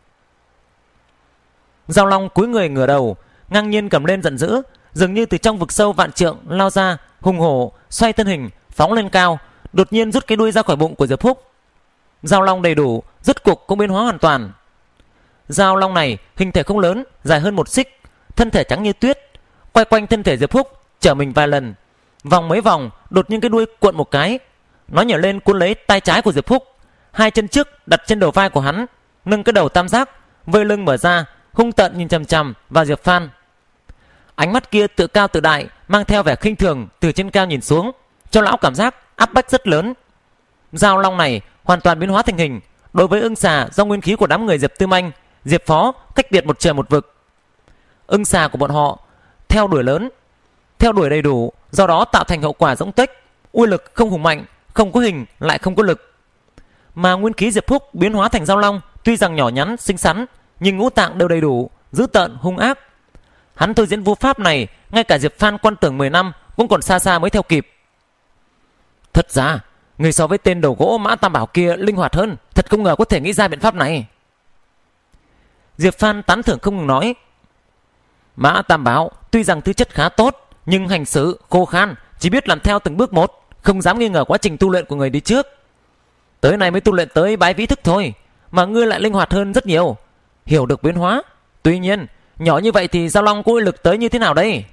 Giao Long cúi người ngửa đầu, ngang nhiên cầm lên giận dữ, dường như từ trong vực sâu vạn trượng lao ra, hùng hổ xoay thân hình phóng lên cao, đột nhiên rút cái đuôi ra khỏi bụng của Diệp Phúc. Giao Long đầy đủ rốt cuộc cũng biến hóa hoàn toàn. Giao Long này hình thể không lớn, dài hơn một xích, thân thể trắng như tuyết, quay quanh thân thể Diệp Phúc chở mình vài lần, vòng mấy vòng, đột nhiên cái đuôi cuộn một cái, nó nhảy lên cuốn lấy tay trái của Diệp Phúc, hai chân trước đặt trên đầu vai của hắn, nâng cái đầu tam giác, vây lưng mở ra, hung tợn nhìn chằm chằm vào Diệp Phan. Ánh mắt kia tự cao tự đại, mang theo vẻ khinh thường từ trên cao nhìn xuống, cho lão cảm giác áp bách rất lớn. Giao Long này hoàn toàn biến hóa thành hình, đối với ưng xà do nguyên khí của đám người Diệp Tư Manh, Diệp Phó cách biệt một trời một vực. Ưng xà của bọn họ theo đuổi lớn, theo đuổi đầy đủ, do đó tạo thành hậu quả rỗng tuếch, uy lực không hùng mạnh, không có hình lại không có lực. Mà nguyên khí Diệp Phúc biến hóa thành Giao Long tuy rằng nhỏ nhắn xinh xắn, nhưng ngũ tạng đều đầy đủ, dữ tợn hung ác. Hắn thôi diễn vô pháp này, ngay cả Diệp Phan quan tưởng mười năm cũng còn xa xa mới theo kịp. Thật ra người so với tên đầu gỗ Mã Tam Bảo kia linh hoạt hơn, thật không ngờ có thể nghĩ ra biện pháp này. Diệp Phan tán thưởng không ngừng nói: Mã Tam Bảo tuy rằng tư chất khá tốt, nhưng hành xử khô khan, chỉ biết làm theo từng bước một, không dám nghi ngờ quá trình tu luyện của người đi trước. Tới nay mới tu luyện tới bái vĩ thức thôi, mà ngươi lại linh hoạt hơn rất nhiều, hiểu được biến hóa. Tuy nhiên nhỏ như vậy thì Giao Long có uy lực tới như thế nào đây?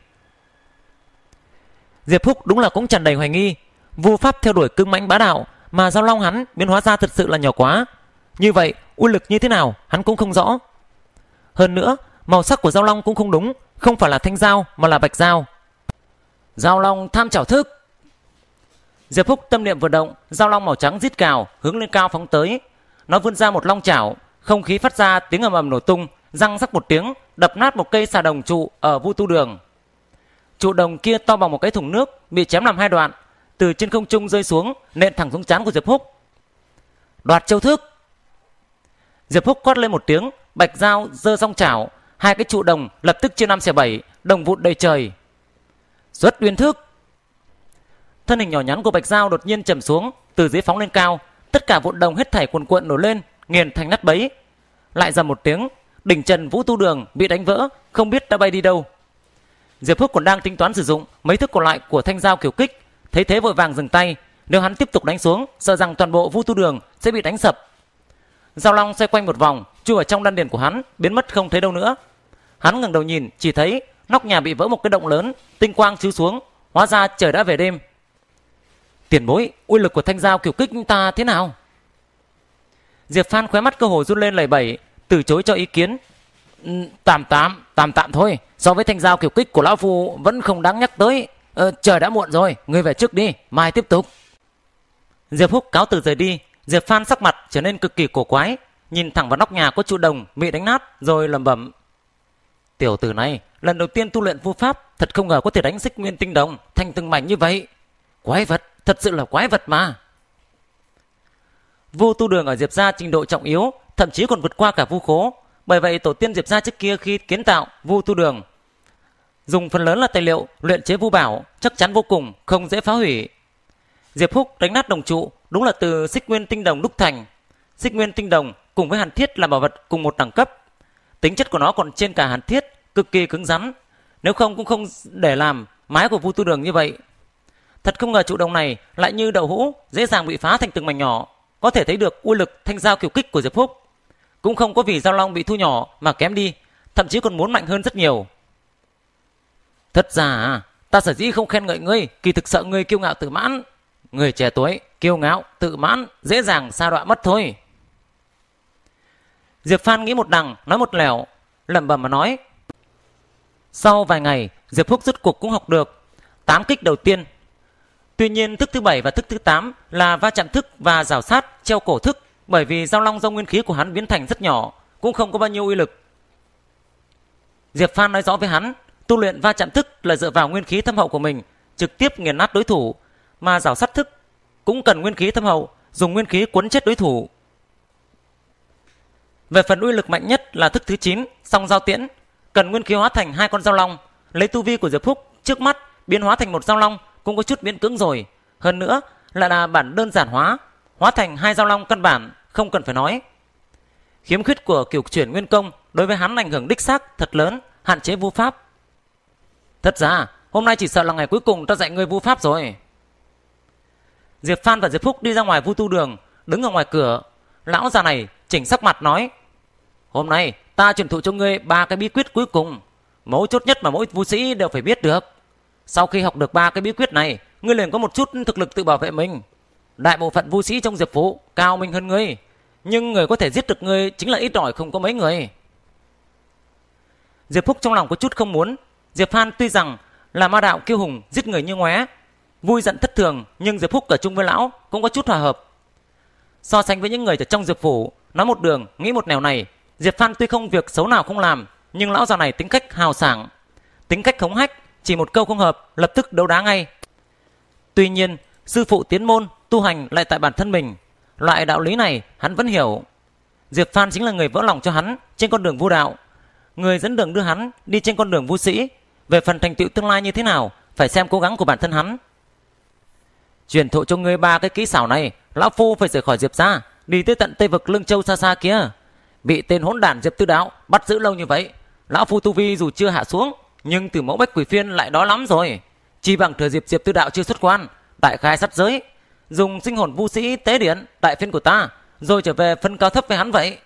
Diệp Phúc đúng là cũng tràn đầy hoài nghi. Vô pháp theo đuổi cứng mãnh bá đạo, mà Giao Long hắn biến hóa ra thật sự là nhỏ quá. Như vậy uy lực như thế nào hắn cũng không rõ. Hơn nữa, màu sắc của dao long cũng không đúng, không phải là thanh dao mà là bạch dao. Dao long tham chảo thức. Diệp Phúc tâm niệm vừa động, dao long màu trắng rít cào hướng lên cao phóng tới. Nó vươn ra một long chảo, không khí phát ra tiếng ầm ầm nổ tung, răng rắc một tiếng, đập nát một cây xà đồng trụ ở Vu Tu Đường. Trụ đồng kia to bằng một cái thùng nước, bị chém làm hai đoạn, từ trên không trung rơi xuống, nện thẳng xuống trán của Diệp Phúc. Đoạt chiêu thức. Diệp Phúc quát lên một tiếng, bạch dao giơ song chảo, hai cái trụ đồng lập tức chia năm xẻ bảy, đồng vụn đầy trời. Xuất uyên thức. Thân hình nhỏ nhắn của bạch dao đột nhiên trầm xuống, từ dưới phóng lên cao, tất cả vụn đồng hết thảy cuồn cuộn nổi lên, nghiền thành nát bấy. Lại dầm một tiếng, đỉnh trần Vũ Tu Đường bị đánh vỡ, không biết đã bay đi đâu. Diệp Phúc còn đang tính toán sử dụng mấy thức còn lại của thanh dao kiểu kích, thấy thế vội vàng dừng tay. Nếu hắn tiếp tục đánh xuống, sợ rằng toàn bộ Vu Tu Đường sẽ bị đánh sập. Dao long xoay quanh một vòng, chui vào trong đan điền của hắn, biến mất không thấy đâu nữa. Hắn ngẩng đầu nhìn, chỉ thấy nóc nhà bị vỡ một cái động lớn, tinh quang chiếu xuống, hóa ra trời đã về đêm. Tiền bối, uy lực của thanh dao kiểu kích ta thế nào? Diệp Phan khóe mắt cơ hồ run lên lẩy bẩy, từ chối cho ý kiến. Tạm tạm, tạm tạm thôi, so với thanh dao kiểu kích của lão phu vẫn không đáng nhắc tới. Ờ, trời đã muộn rồi, ngươi về trước đi, mai tiếp tục. Diệp Phúc cáo từ rời đi. Diệp Phan sắc mặt trở nên cực kỳ cổ quái, nhìn thẳng vào nóc nhà có trụ đồng bị đánh nát, rồi lẩm bẩm: tiểu tử này lần đầu tiên tu luyện vu pháp, thật không ngờ có thể đánh xích nguyên tinh đồng thành từng mảnh như vậy. Quái vật, thật sự là quái vật mà. Vu Tu Đường ở Diệp gia trình độ trọng yếu, thậm chí còn vượt qua cả Vu Khố. Bởi vậy tổ tiên Diệp gia trước kia khi kiến tạo Vu Tu Đường, dùng phần lớn là tài liệu luyện chế vu bảo, chắc chắn vô cùng, không dễ phá hủy. Diệp Phúc đánh nát đồng trụ đúng là từ xích nguyên tinh đồng đúc thành. Xích nguyên tinh đồng cùng với hàn thiết là bảo vật cùng một đẳng cấp, tính chất của nó còn trên cả hàn thiết, cực kỳ cứng rắn, nếu không cũng không để làm mái của Vu Tu Đường như vậy. Thật không ngờ trụ đồng này lại như đậu hũ, dễ dàng bị phá thành từng mảnh nhỏ. Có thể thấy được uy lực thanh dao kiểu kích của Diệp Phúc cũng không có vì dao long bị thu nhỏ mà kém đi, thậm chí còn muốn mạnh hơn rất nhiều. Thật ra ta sở dĩ không khen ngợi ngươi, kỳ thực sợ ngươi kiêu ngạo tự mãn. Người trẻ tuổi kiêu ngạo tự mãn dễ dàng sa đọa mất thôi. Diệp Phan nghĩ một đằng nói một lẻo, lẩm bẩm mà nói. Sau vài ngày, Diệp Phúc rốt cuộc cũng học được tám kích đầu tiên. Tuy nhiên thức thứ bảy và thức thứ tám là va chạm thức và rào sát treo cổ thức, bởi vì dao long do nguyên khí của hắn biến thành rất nhỏ, cũng không có bao nhiêu uy lực. Diệp Phan nói rõ với hắn, tu luyện va chạm thức là dựa vào nguyên khí thâm hậu của mình, trực tiếp nghiền nát đối thủ, mà rào sát thức cũng cần nguyên khí thâm hậu, dùng nguyên khí quấn chết đối thủ. Về phần uy lực mạnh nhất là thức thứ chín, song giao tiễn, cần nguyên khí hóa thành hai con dao long. Lấy tu vi của Diệp Phúc trước mắt, biến hóa thành một dao long cũng có chút miễn cưỡng rồi. Hơn nữa lại là bản đơn giản hóa, hóa thành hai dao long căn bản không cần phải nói. Khiếm khuyết của kiểu chuyển nguyên công đối với hắn ảnh hưởng đích xác thật lớn, hạn chế vu pháp. Thật ra hôm nay chỉ sợ là ngày cuối cùng ta dạy ngươi vu pháp rồi. Diệp Phan và Diệp Phúc đi ra ngoài Vu Tu Đường, đứng ở ngoài cửa. Lão già này chỉnh sắc mặt nói: hôm nay ta truyền thụ cho ngươi ba cái bí quyết cuối cùng, mấu chốt nhất mà mỗi vu sĩ đều phải biết được. Sau khi học được ba cái bí quyết này, ngươi liền có một chút thực lực tự bảo vệ mình. Đại bộ phận vu sĩ trong Diệp phủ cao minh hơn ngươi, nhưng người có thể giết được ngươi chính là ít ỏi không có mấy người. Diệp Phúc trong lòng có chút không muốn. Diệp Phan tuy rằng là ma đạo kiêu hùng, giết người như ngoé, vui giận thất thường, nhưng Diệp Phúc ở chung với lão cũng có chút hòa hợp. So sánh với những người ở trong Diệp phủ nói một đường nghĩ một nẻo này, Diệp Phan tuy không việc xấu nào không làm, nhưng lão già này tính cách hào sảng, tính cách hống hách, chỉ một câu không hợp lập tức đấu đá ngay. Tuy nhiên sư phụ tiến môn tu hành lại tại bản thân mình, loại đạo lý này hắn vẫn hiểu. Diệp Phan chính là người vỡ lòng cho hắn trên con đường vu đạo, người dẫn đường đưa hắn đi trên con đường vu sĩ. Về phần thành tựu tương lai như thế nào phải xem cố gắng của bản thân hắn. Truyền thụ cho ngươi ba cái kỹ xảo này, lão phu phải rời khỏi Diệp gia, đi tới tận Tây vực Lương Châu xa xa kia. Bị tên hỗn đản Diệp Tư Đạo bắt giữ lâu như vậy, lão phu tu vi dù chưa hạ xuống, nhưng từ mẫu bách quỷ phiên lại đó lắm rồi. Chỉ bằng thừa dịp Diệp Tư Đạo chưa xuất quan, đại khai sát giới, dùng sinh hồn vu sĩ tế điện đại phiên của ta, rồi trở về phân cao thấp với hắn vậy.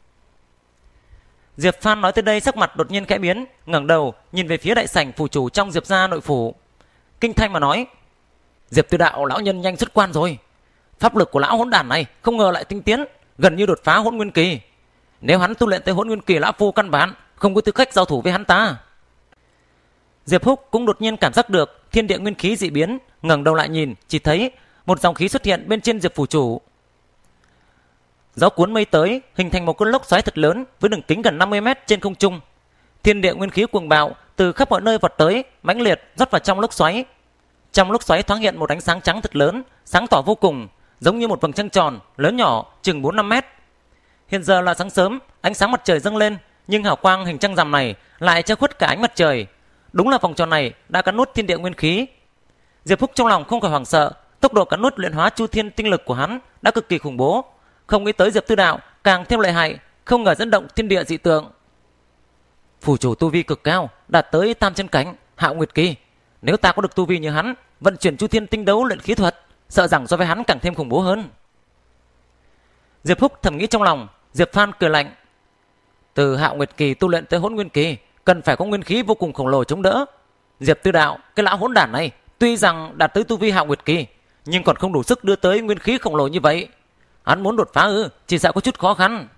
Diệp Phan nói tới đây sắc mặt đột nhiên khẽ biến, ngẩng đầu nhìn về phía đại sảnh phủ chủ trong Diệp gia nội phủ, kinh thanh mà nói: Diệp Tư Đạo lão nhân nhanh xuất quan rồi. Pháp lực của lão hỗn đản này không ngờ lại tinh tiến, gần như đột phá hỗn nguyên kỳ. Nếu hắn tu luyện tới Hỗn Nguyên Kỳ, lão phu căn bản không có tư cách giao thủ với hắn ta. Diệp Húc cũng đột nhiên cảm giác được thiên địa nguyên khí dị biến, ngẩng đầu lại nhìn, chỉ thấy một dòng khí xuất hiện bên trên Diệp phủ chủ. Gió cuốn mây tới, hình thành một cơn lốc xoáy thật lớn với đường kính gần năm mươi mét trên không trung. Thiên địa nguyên khí cuồng bạo từ khắp mọi nơi vọt tới, mãnh liệt rót vào trong lốc xoáy. Trong lốc xoáy thoáng hiện một ánh sáng trắng thật lớn, sáng tỏ vô cùng, giống như một vầng trăng tròn lớn nhỏ chừng bốn năm mét. Hiện giờ là sáng sớm, ánh sáng mặt trời dâng lên, nhưng hào quang hình trăng rằm này lại che khuất cả ánh mặt trời. Đúng là vòng tròn này đã cắn nuốt thiên địa nguyên khí. Diệp Húc trong lòng không khỏi hoảng sợ, tốc độ cắn nuốt luyện hóa chu thiên tinh lực của hắn đã cực kỳ khủng bố. Không nghĩ tới Diệp Tư Đạo càng thêm lợi hại, không ngờ dẫn động thiên địa dị tượng. Phủ chủ tu vi cực cao, đạt tới tam chân cảnh, Hạo Nguyệt Kỳ. Nếu ta có được tu vi như hắn, vận chuyển chu thiên tinh đấu luyện khí thuật, sợ rằng so với hắn càng thêm khủng bố hơn. Diệp Húc thầm nghĩ trong lòng. Diệp Phan cười lạnh. Từ Hạo Nguyệt Kỳ tu luyện tới Hỗn Nguyên Kỳ, cần phải có nguyên khí vô cùng khổng lồ chống đỡ. Diệp Tư Đạo, cái lão hỗn đản này, tuy rằng đạt tới tu vi Hạo Nguyệt Kỳ, nhưng còn không đủ sức đưa tới nguyên khí khổng lồ như vậy. Hắn muốn đột phá ư, chỉ sợ có chút khó khăn.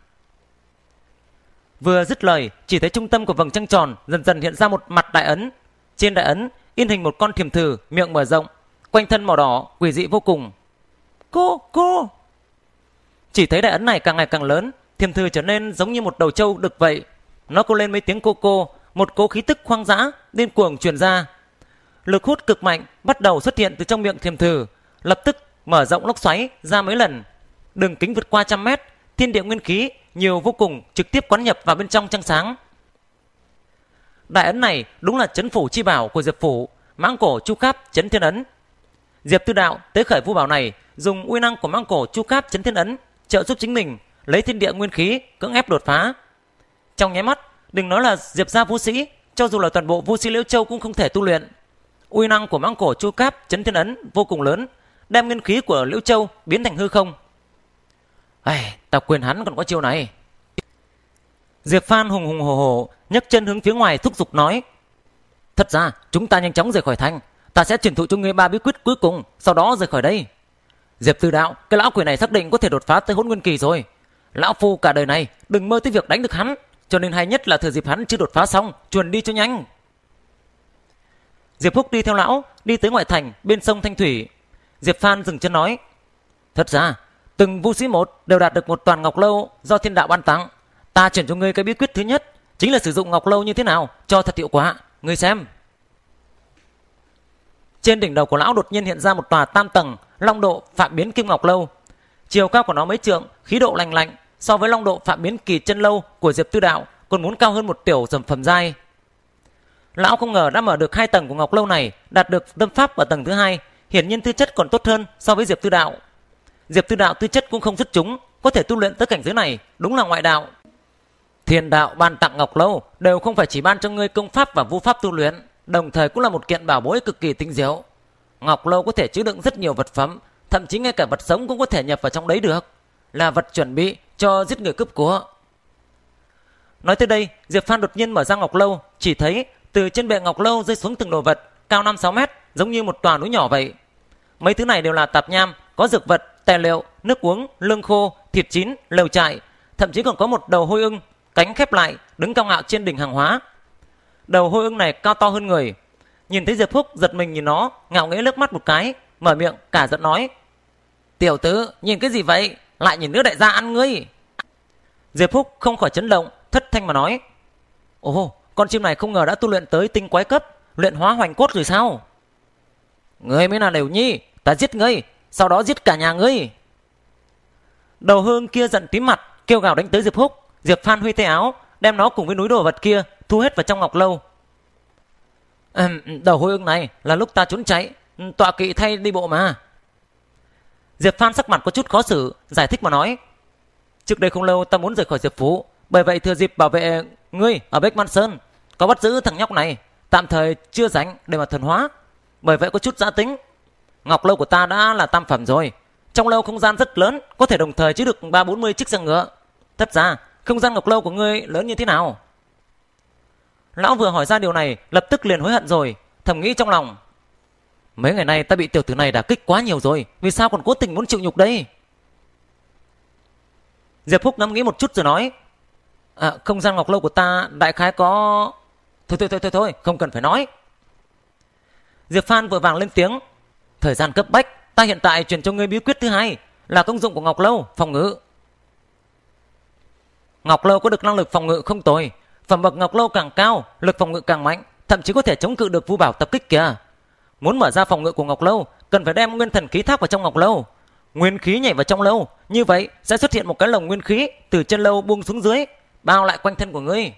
Vừa dứt lời, chỉ thấy trung tâm của vầng trăng tròn dần dần hiện ra một mặt đại ấn. Trên đại ấn in hình một con thiềm thử, miệng mở rộng, quanh thân màu đỏ, quỷ dị vô cùng. Cô, cô. Chỉ thấy đại ấn này càng ngày càng lớn, thiềm thử trở nên giống như một đầu trâu đực vậy. Nó kêu lên mấy tiếng cô cô, một cỗ khí tức hoang dã điên cuồng truyền ra. Lực hút cực mạnh bắt đầu xuất hiện từ trong miệng thiềm thử, lập tức mở rộng lốc xoáy ra mấy lần. Đường kính vượt qua trăm mét, thiên địa nguyên khí nhiều vô cùng trực tiếp quán nhập vào bên trong trăng sáng. Đại ấn này đúng là trấn phủ chi bảo của Diệp phủ, mãng cổ chu cáp chấn thiên ấn. Diệp Tư Đạo tế khởi vũ bảo này, dùng uy năng của mãng cổ chu cáp chấn thiên ấn trợ giúp chính mình lấy thiên địa nguyên khí cưỡng ép đột phá. Trong nháy mắt, đừng nói là Diệp gia vũ sĩ, cho dù là toàn bộ vũ sĩ Liễu Châu cũng không thể tu luyện. Uy năng của mãng cổ chu cáp chấn thiên ấn vô cùng lớn, đem nguyên khí của Liễu Châu biến thành hư không. Ai, ta quên hắn còn có chiêu này. Diệp Phan hùng hùng hổ hổ nhấc chân hướng phía ngoài thúc giục nói. Thật ra chúng ta nhanh chóng rời khỏi thành, ta sẽ truyền thụ cho ngươi ba bí quyết cuối cùng, sau đó rời khỏi đây. Diệp Tư Đạo, cái lão quỷ này xác định có thể đột phá tới Hỗn Nguyên Kỳ rồi. Lão phu cả đời này đừng mơ tới việc đánh được hắn, cho nên hay nhất là thừa dịp hắn chưa đột phá xong, chuồn đi cho nhanh. Diệp Húc đi theo lão, đi tới ngoại thành bên sông Thanh Thủy. Diệp Phan dừng chân nói. Thật ra từng vũ sĩ một đều đạt được một toàn ngọc lâu do thiên đạo ban tặng. Ta chuyển cho ngươi cái bí quyết thứ nhất, chính là sử dụng ngọc lâu như thế nào cho thật hiệu quả. Ngươi xem. Trên đỉnh đầu của lão đột nhiên hiện ra một tòa tam tầng long độ phạm biến kim ngọc lâu. Chiều cao của nó mấy trượng, khí độ lành lạnh, so với long độ phạm biến kỳ chân lâu của Diệp Tư Đạo còn muốn cao hơn một tiểu dầm phẩm giai. Lão không ngờ đã mở được hai tầng của ngọc lâu này, đạt được tâm pháp ở tầng thứ hai, hiển nhiên tư chất còn tốt hơn so với Diệp Tư Đạo. Diệp Tư Đạo tư chất cũng không xuất chúng, có thể tu luyện tới cảnh giới này đúng là ngoại đạo. Thiên đạo ban tặng ngọc lâu đều không phải chỉ ban cho ngươi công pháp và vũ pháp tu luyện, đồng thời cũng là một kiện bảo bối cực kỳ tinh diệu. Ngọc lâu có thể chứa đựng rất nhiều vật phẩm, thậm chí ngay cả vật sống cũng có thể nhập vào trong đấy được, là vật chuẩn bị cho giết người cướp của. Nói tới đây, Diệp Phan đột nhiên mở ra ngọc lâu, chỉ thấy từ trên bệ ngọc lâu rơi xuống từng đồ vật cao năm sáu mét, giống như một tòa núi nhỏ vậy. Mấy thứ này đều là tạp nham, có dược vật, tài liệu, nước uống, lương khô, thịt chín, lều trại, thậm chí còn có một đầu hôi ưng, cánh khép lại, đứng cao ngạo trên đỉnh hàng hóa. Đầu hôi ưng này cao to hơn người. Nhìn thấy Diệp Húc giật mình nhìn nó, ngạo nghễ liếc mắt một cái, mở miệng cả giận nói. Tiểu tử, nhìn cái gì vậy? Lại nhìn đứa đại gia ăn ngươi. Diệp Húc không khỏi chấn động, thất thanh mà nói. Ồ, con chim này không ngờ đã tu luyện tới tinh quái cấp, luyện hóa hoành cốt rồi sao? Ngươi mới là Đều Nhi, ta giết ngươi, sau đó giết cả nhà ngươi. Đầu hương kia giận tím mặt, kêu gào đánh tới Diệp Húc. Diệp Phan huy tay áo, đem nó cùng với núi đồ vật kia thu hết vào trong ngọc lâu. À, đầu hôi ưng này là lúc ta trốn chạy, tọa kỵ thay đi bộ mà. Diệp Phan sắc mặt có chút khó xử, giải thích mà nói. Trước đây không lâu ta muốn rời khỏi Diệp phủ, bởi vậy thừa dịp bảo vệ ngươi ở Bách Man Sơn, có bắt giữ thằng nhóc này, tạm thời chưa rảnh để mà thuần hóa, bởi vậy có chút giã tính. Ngọc lâu của ta đã là tam phẩm rồi, trong lâu không gian rất lớn, có thể đồng thời chứa được ba bốn mươi chiếc xe ngựa. Thật ra không gian ngọc lâu của ngươi lớn như thế nào? Lão vừa hỏi ra điều này, lập tức liền hối hận rồi, thầm nghĩ trong lòng. Mấy ngày nay ta bị tiểu tử này đả kích quá nhiều rồi, vì sao còn cố tình muốn chịu nhục đây? Diệp Húc ngẫm nghĩ một chút rồi nói. À, không gian ngọc lâu của ta đại khái có... Thôi thôi thôi thôi thôi, không cần phải nói. Diệp Phan vội vàng lên tiếng. Thời gian cấp bách, ta hiện tại truyền cho ngươi bí quyết thứ hai, là công dụng của ngọc lâu, phòng ngự. Ngọc lâu có được năng lực phòng ngự không tồi. Phẩm bậc ngọc lâu càng cao, lực phòng ngự càng mạnh, thậm chí có thể chống cự được vu bảo tập kích kìa. Muốn mở ra phòng ngự của ngọc lâu, cần phải đem nguyên thần khí thác vào trong ngọc lâu. Nguyên khí nhảy vào trong lâu, như vậy sẽ xuất hiện một cái lồng nguyên khí từ chân lâu buông xuống dưới, bao lại quanh thân của ngươi.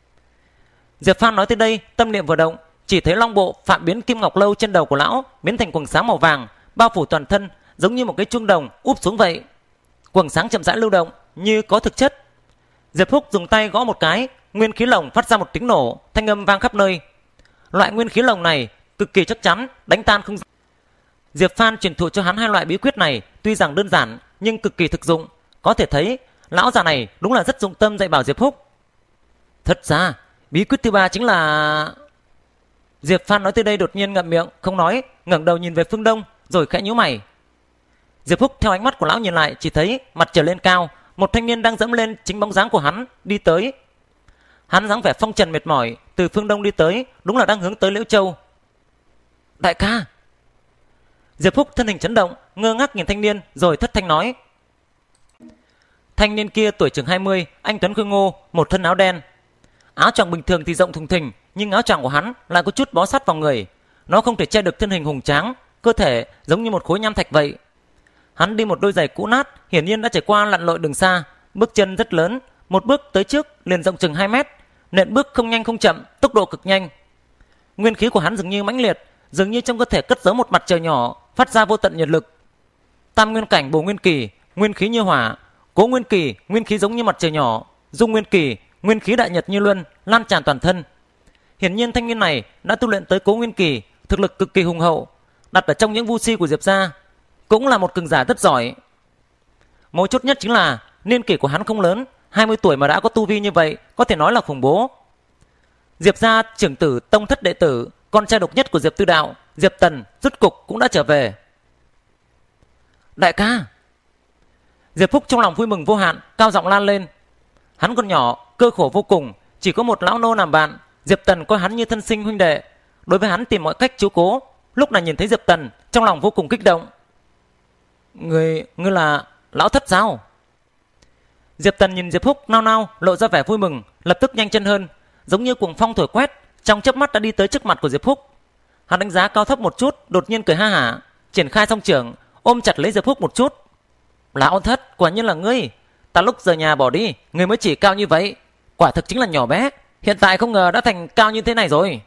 Diệp Phan nói tới đây, tâm niệm vừa động, chỉ thấy long bộ phạm biến kim ngọc lâu trên đầu của lão biến thành quầng sáng màu vàng, bao phủ toàn thân, giống như một cái chuông đồng úp xuống vậy. Quầng sáng chậm rãi lưu động, như có thực chất. Diệp Húc dùng tay gõ một cái, nguyên khí lồng phát ra một tiếng nổ, thanh âm vang khắp nơi. Loại nguyên khí lồng này cực kỳ chắc chắn, đánh tan không. Diệp Phan truyền thụ cho hắn hai loại bí quyết này, tuy rằng đơn giản nhưng cực kỳ thực dụng. Có thể thấy lão già này đúng là rất dụng tâm dạy bảo Diệp Húc. Thật ra bí quyết thứ ba chính là... Diệp Phan nói tới đây đột nhiên ngậm miệng không nói, ngẩng đầu nhìn về phương đông rồi khẽ nhíu mày. Diệp Húc theo ánh mắt của lão nhìn lại, chỉ thấy mặt trời lên cao, một thanh niên đang dẫm lên chính bóng dáng của hắn đi tới. Hắn dáng vẻ phong trần mệt mỏi, từ phương đông đi tới, đúng là đang hướng tới Liễu Châu. Đại ca! Diệp Húc thân hình chấn động, ngơ ngác nhìn thanh niên rồi thất thanh nói. Thanh niên kia tuổi chừng hai mươi, anh tuấn khôi ngô, một thân áo đen. Áo choàng bình thường thì rộng thùng thình, nhưng áo choàng của hắn lại có chút bó sát vào người. Nó không thể che được thân hình hùng tráng, cơ thể giống như một khối nham thạch vậy. Hắn đi một đôi giày cũ nát, hiển nhiên đã trải qua lặn lội đường xa, bước chân rất lớn, một bước tới trước liền rộng chừng hai mét, nện bước không nhanh không chậm, tốc độ cực nhanh. Nguyên khí của hắn dường như mãnh liệt, dường như trong cơ thể cất giấu một mặt trời nhỏ, phát ra vô tận nhiệt lực. Tam nguyên cảnh bổ nguyên kỳ, nguyên khí như hỏa; Cố nguyên kỳ, nguyên khí giống như mặt trời nhỏ; Dung nguyên kỳ, nguyên khí đại nhật như luân, lan tràn toàn thân. Hiển nhiên thanh niên này đã tu luyện tới Cố nguyên kỳ, thực lực cực kỳ hùng hậu, đặt ở trong những vu si của Diệp gia cũng là một cường giả rất giỏi. Mấu chốt nhất chính là niên kỷ của hắn không lớn, hai mươi tuổi mà đã có tu vi như vậy, có thể nói là khủng bố. Diệp gia trưởng tử tông thất đệ tử, con trai độc nhất của Diệp Tư Đạo, Diệp Tần rốt cục cũng đã trở về. Đại ca! Diệp Phúc trong lòng vui mừng vô hạn, cao giọng lan lên. Hắn còn nhỏ, cơ khổ vô cùng, chỉ có một lão nô làm bạn. Diệp Tần coi hắn như thân sinh huynh đệ, đối với hắn tìm mọi cách chiếu cố. Lúc này nhìn thấy Diệp Tần, trong lòng vô cùng kích động. Người, ngươi là lão thất sao? Diệp Tần nhìn Diệp Phúc nao nao, lộ ra vẻ vui mừng, lập tức nhanh chân hơn, giống như cuồng phong thổi quét, trong chớp mắt đã đi tới trước mặt của Diệp Phúc. Hắn đánh giá cao thấp một chút, đột nhiên cười ha hả, triển khai song trưởng, ôm chặt lấy Diệp Phúc một chút. Lão thất, quả nhiên là ngươi. Ta lúc rời nhà bỏ đi, ngươi mới chỉ cao như vậy, quả thực chính là nhỏ bé. Hiện tại không ngờ đã thành cao như thế này rồi.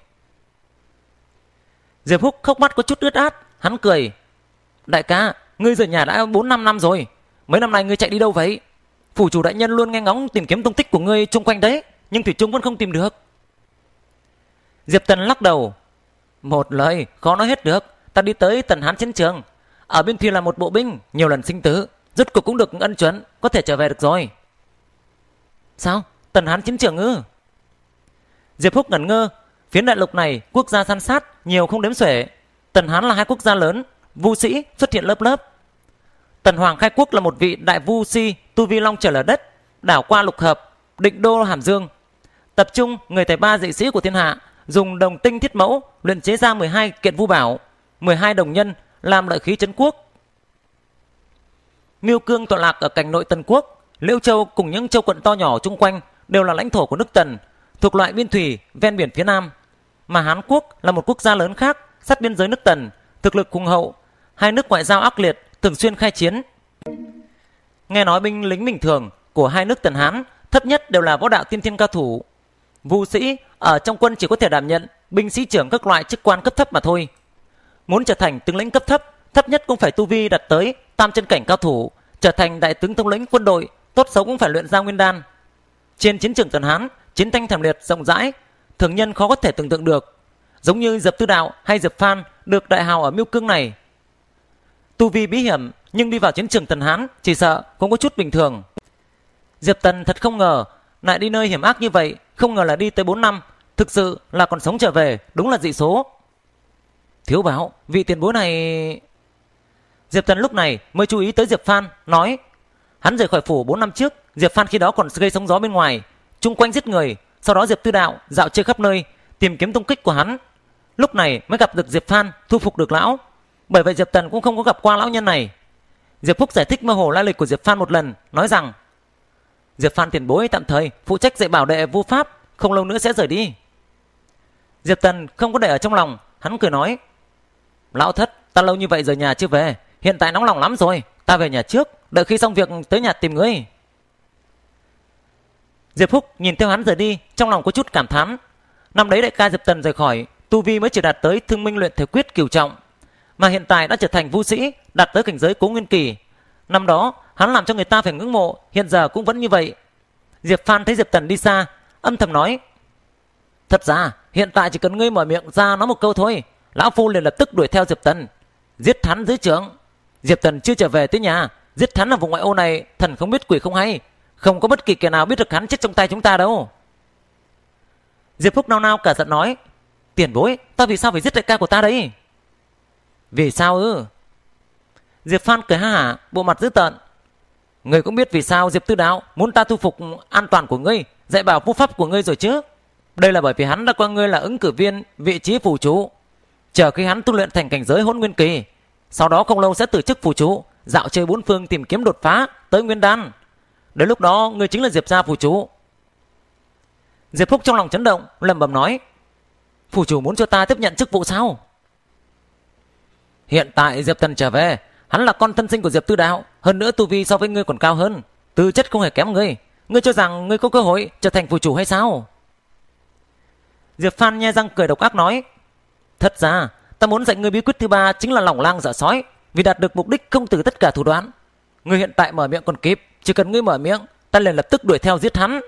Diệp Phúc khóc mắt có chút ướt át, hắn cười. Đại ca, ngươi rời nhà đã bốn năm năm rồi, mấy năm nay ngươi chạy đi đâu vậy? Phủ chủ đại nhân luôn nghe ngóng tìm kiếm tung tích của ngươi chung quanh đấy, nhưng thủy chung vẫn không tìm được. Diệp Tần lắc đầu. Một lời khó nói hết được. Ta đi tới Tần Hán chiến trường, ở bên thuyền là một bộ binh, nhiều lần sinh tử, rốt cuộc cũng được ân chuẩn, có thể trở về được rồi. Sao? Tần Hán chiến trường ư? Diệp Phúc ngẩn ngơ. Phiến đại lục này quốc gia san sát nhiều không đếm xuể. Tần Hán là hai quốc gia lớn, vu sĩ xuất hiện lớp lớp. Tần Hoàng khai quốc là một vị đại vu si, tu vi long trời lở đất, đảo qua lục hợp, định đô Hàm Dương, tập trung người tài ba dị sĩ của thiên hạ, dùng đồng tinh thiết mẫu luyện chế ra mười hai kiện vu bảo, mười hai đồng nhân làm lợi khí trấn quốc. Miêu Cương tọa lạc ở cảnh nội Tần quốc, Liễu Châu cùng những châu quận to nhỏ chung quanh đều là lãnh thổ của nước Tần, thuộc loại biên thủy ven biển phía nam. Mà Hán quốc là một quốc gia lớn khác, sát biên giới nước Tần, thực lực hùng hậu, hai nước ngoại giao ác liệt, thường xuyên khai chiến. Nghe nói binh lính bình thường của hai nước Tần Hán thấp nhất đều là võ đạo tiên thiên cao thủ. Vu sĩ ở trong quân chỉ có thể đảm nhận binh sĩ trưởng các loại chức quan cấp thấp mà thôi. Muốn trở thành tướng lĩnh cấp thấp, thấp nhất cũng phải tu vi đạt tới tam chân cảnh cao thủ, trở thành đại tướng thống lĩnh quân đội, tốt xấu cũng phải luyện ra nguyên đan. Trên chiến trường Tần Hán, chiến tranh thảm liệt rộng rãi, thường nhân khó có thể tưởng tượng được. Giống như Diệp Tư Đạo hay Diệp Phan được đại hào ở Miêu Cương này, tu vi bí hiểm nhưng đi vào chiến trường Tần Hán chỉ sợ cũng có chút bình thường. Diệp Tần thật không ngờ lại đi nơi hiểm ác như vậy, không ngờ là đi tới bốn năm, thực sự là còn sống trở về, đúng là dị số. Thiếu bảo, vị tiền bối này... Diệp Tần lúc này mới chú ý tới Diệp Phan, nói: hắn rời khỏi phủ bốn năm trước, Diệp Phan khi đó còn gây sóng gió bên ngoài, chung quanh giết người. Sau đó Diệp Tư Đạo dạo chơi khắp nơi tìm kiếm tung tích của hắn. Lúc này mới gặp được Diệp Phan, thu phục được lão. Bởi vậy Diệp Tần cũng không có gặp qua lão nhân này. Diệp Phúc giải thích mơ hồ lai lịch của Diệp Phan một lần, nói rằng Diệp Phan tiền bối tạm thời phụ trách dạy bảo đệ vu pháp, không lâu nữa sẽ rời đi. Diệp Tần không có để ở trong lòng, hắn cười nói: Lão thất, ta lâu như vậy rồi nhà chưa về, hiện tại nóng lòng lắm rồi, ta về nhà trước, đợi khi xong việc tới nhà tìm ngươi. Diệp Phúc nhìn theo hắn rời đi, trong lòng có chút cảm thán. Năm đấy đại ca Diệp Tần rời khỏi, tu vi mới chỉ đạt tới thương minh luyện thể quyết cửu trọng, mà hiện tại đã trở thành vũ sĩ, đạt tới cảnh giới Cố Nguyên Kỳ. Năm đó hắn làm cho người ta phải ngưỡng mộ, hiện giờ cũng vẫn như vậy. Diệp Phan thấy Diệp Tần đi xa, âm thầm nói: Thật ra hiện tại chỉ cần ngươi mở miệng ra nói một câu thôi, lão phu liền lập tức đuổi theo Diệp Tần, giết hắn dưới trướng. Diệp Tần chưa trở về tới nhà, giết hắn ở vùng ngoại ô này, thần không biết quỷ không hay, không có bất kỳ kẻ nào biết được hắn chết trong tay chúng ta đâu. Diệp Phúc nao nao cả giận nói: Tiền bối, ta vì sao phải giết đại ca của ta đấy? Vì sao ư? Diệp Phan cười ha hả, bộ mặt dữ tợn: Ngươi cũng biết vì sao Diệp Tư Đạo muốn ta thu phục an toàn của ngươi, dạy bảo vu pháp của ngươi rồi chứ? Đây là bởi vì hắn đã coi ngươi là ứng cử viên vị trí phù chủ. Chờ khi hắn tu luyện thành cảnh giới Hỗn Nguyên Kỳ, sau đó không lâu sẽ từ chức phù chủ, dạo chơi bốn phương tìm kiếm đột phá tới Nguyên Đan. Đến lúc đó ngươi chính là Diệp gia phù chủ. Diệp Phúc trong lòng chấn động, lẩm bẩm nói: Phù chủ muốn cho ta tiếp nhận chức vụ sao? Hiện tại Diệp Tần trở về, hắn là con thân sinh của Diệp Tư Đạo, hơn nữa tu vi so với ngươi còn cao hơn, tư chất không hề kém ngươi. Ngươi cho rằng ngươi có cơ hội trở thành phù chủ hay sao? Diệp Phan nhe răng cười độc ác nói: Thật ra ta muốn dạy ngươi bí quyết thứ ba, chính là lòng lang dạ sói, vì đạt được mục đích không từ tất cả thủ đoạn. Ngươi hiện tại mở miệng còn kịp, chỉ cần ngươi mở miệng, ta liền lập tức đuổi theo giết hắn.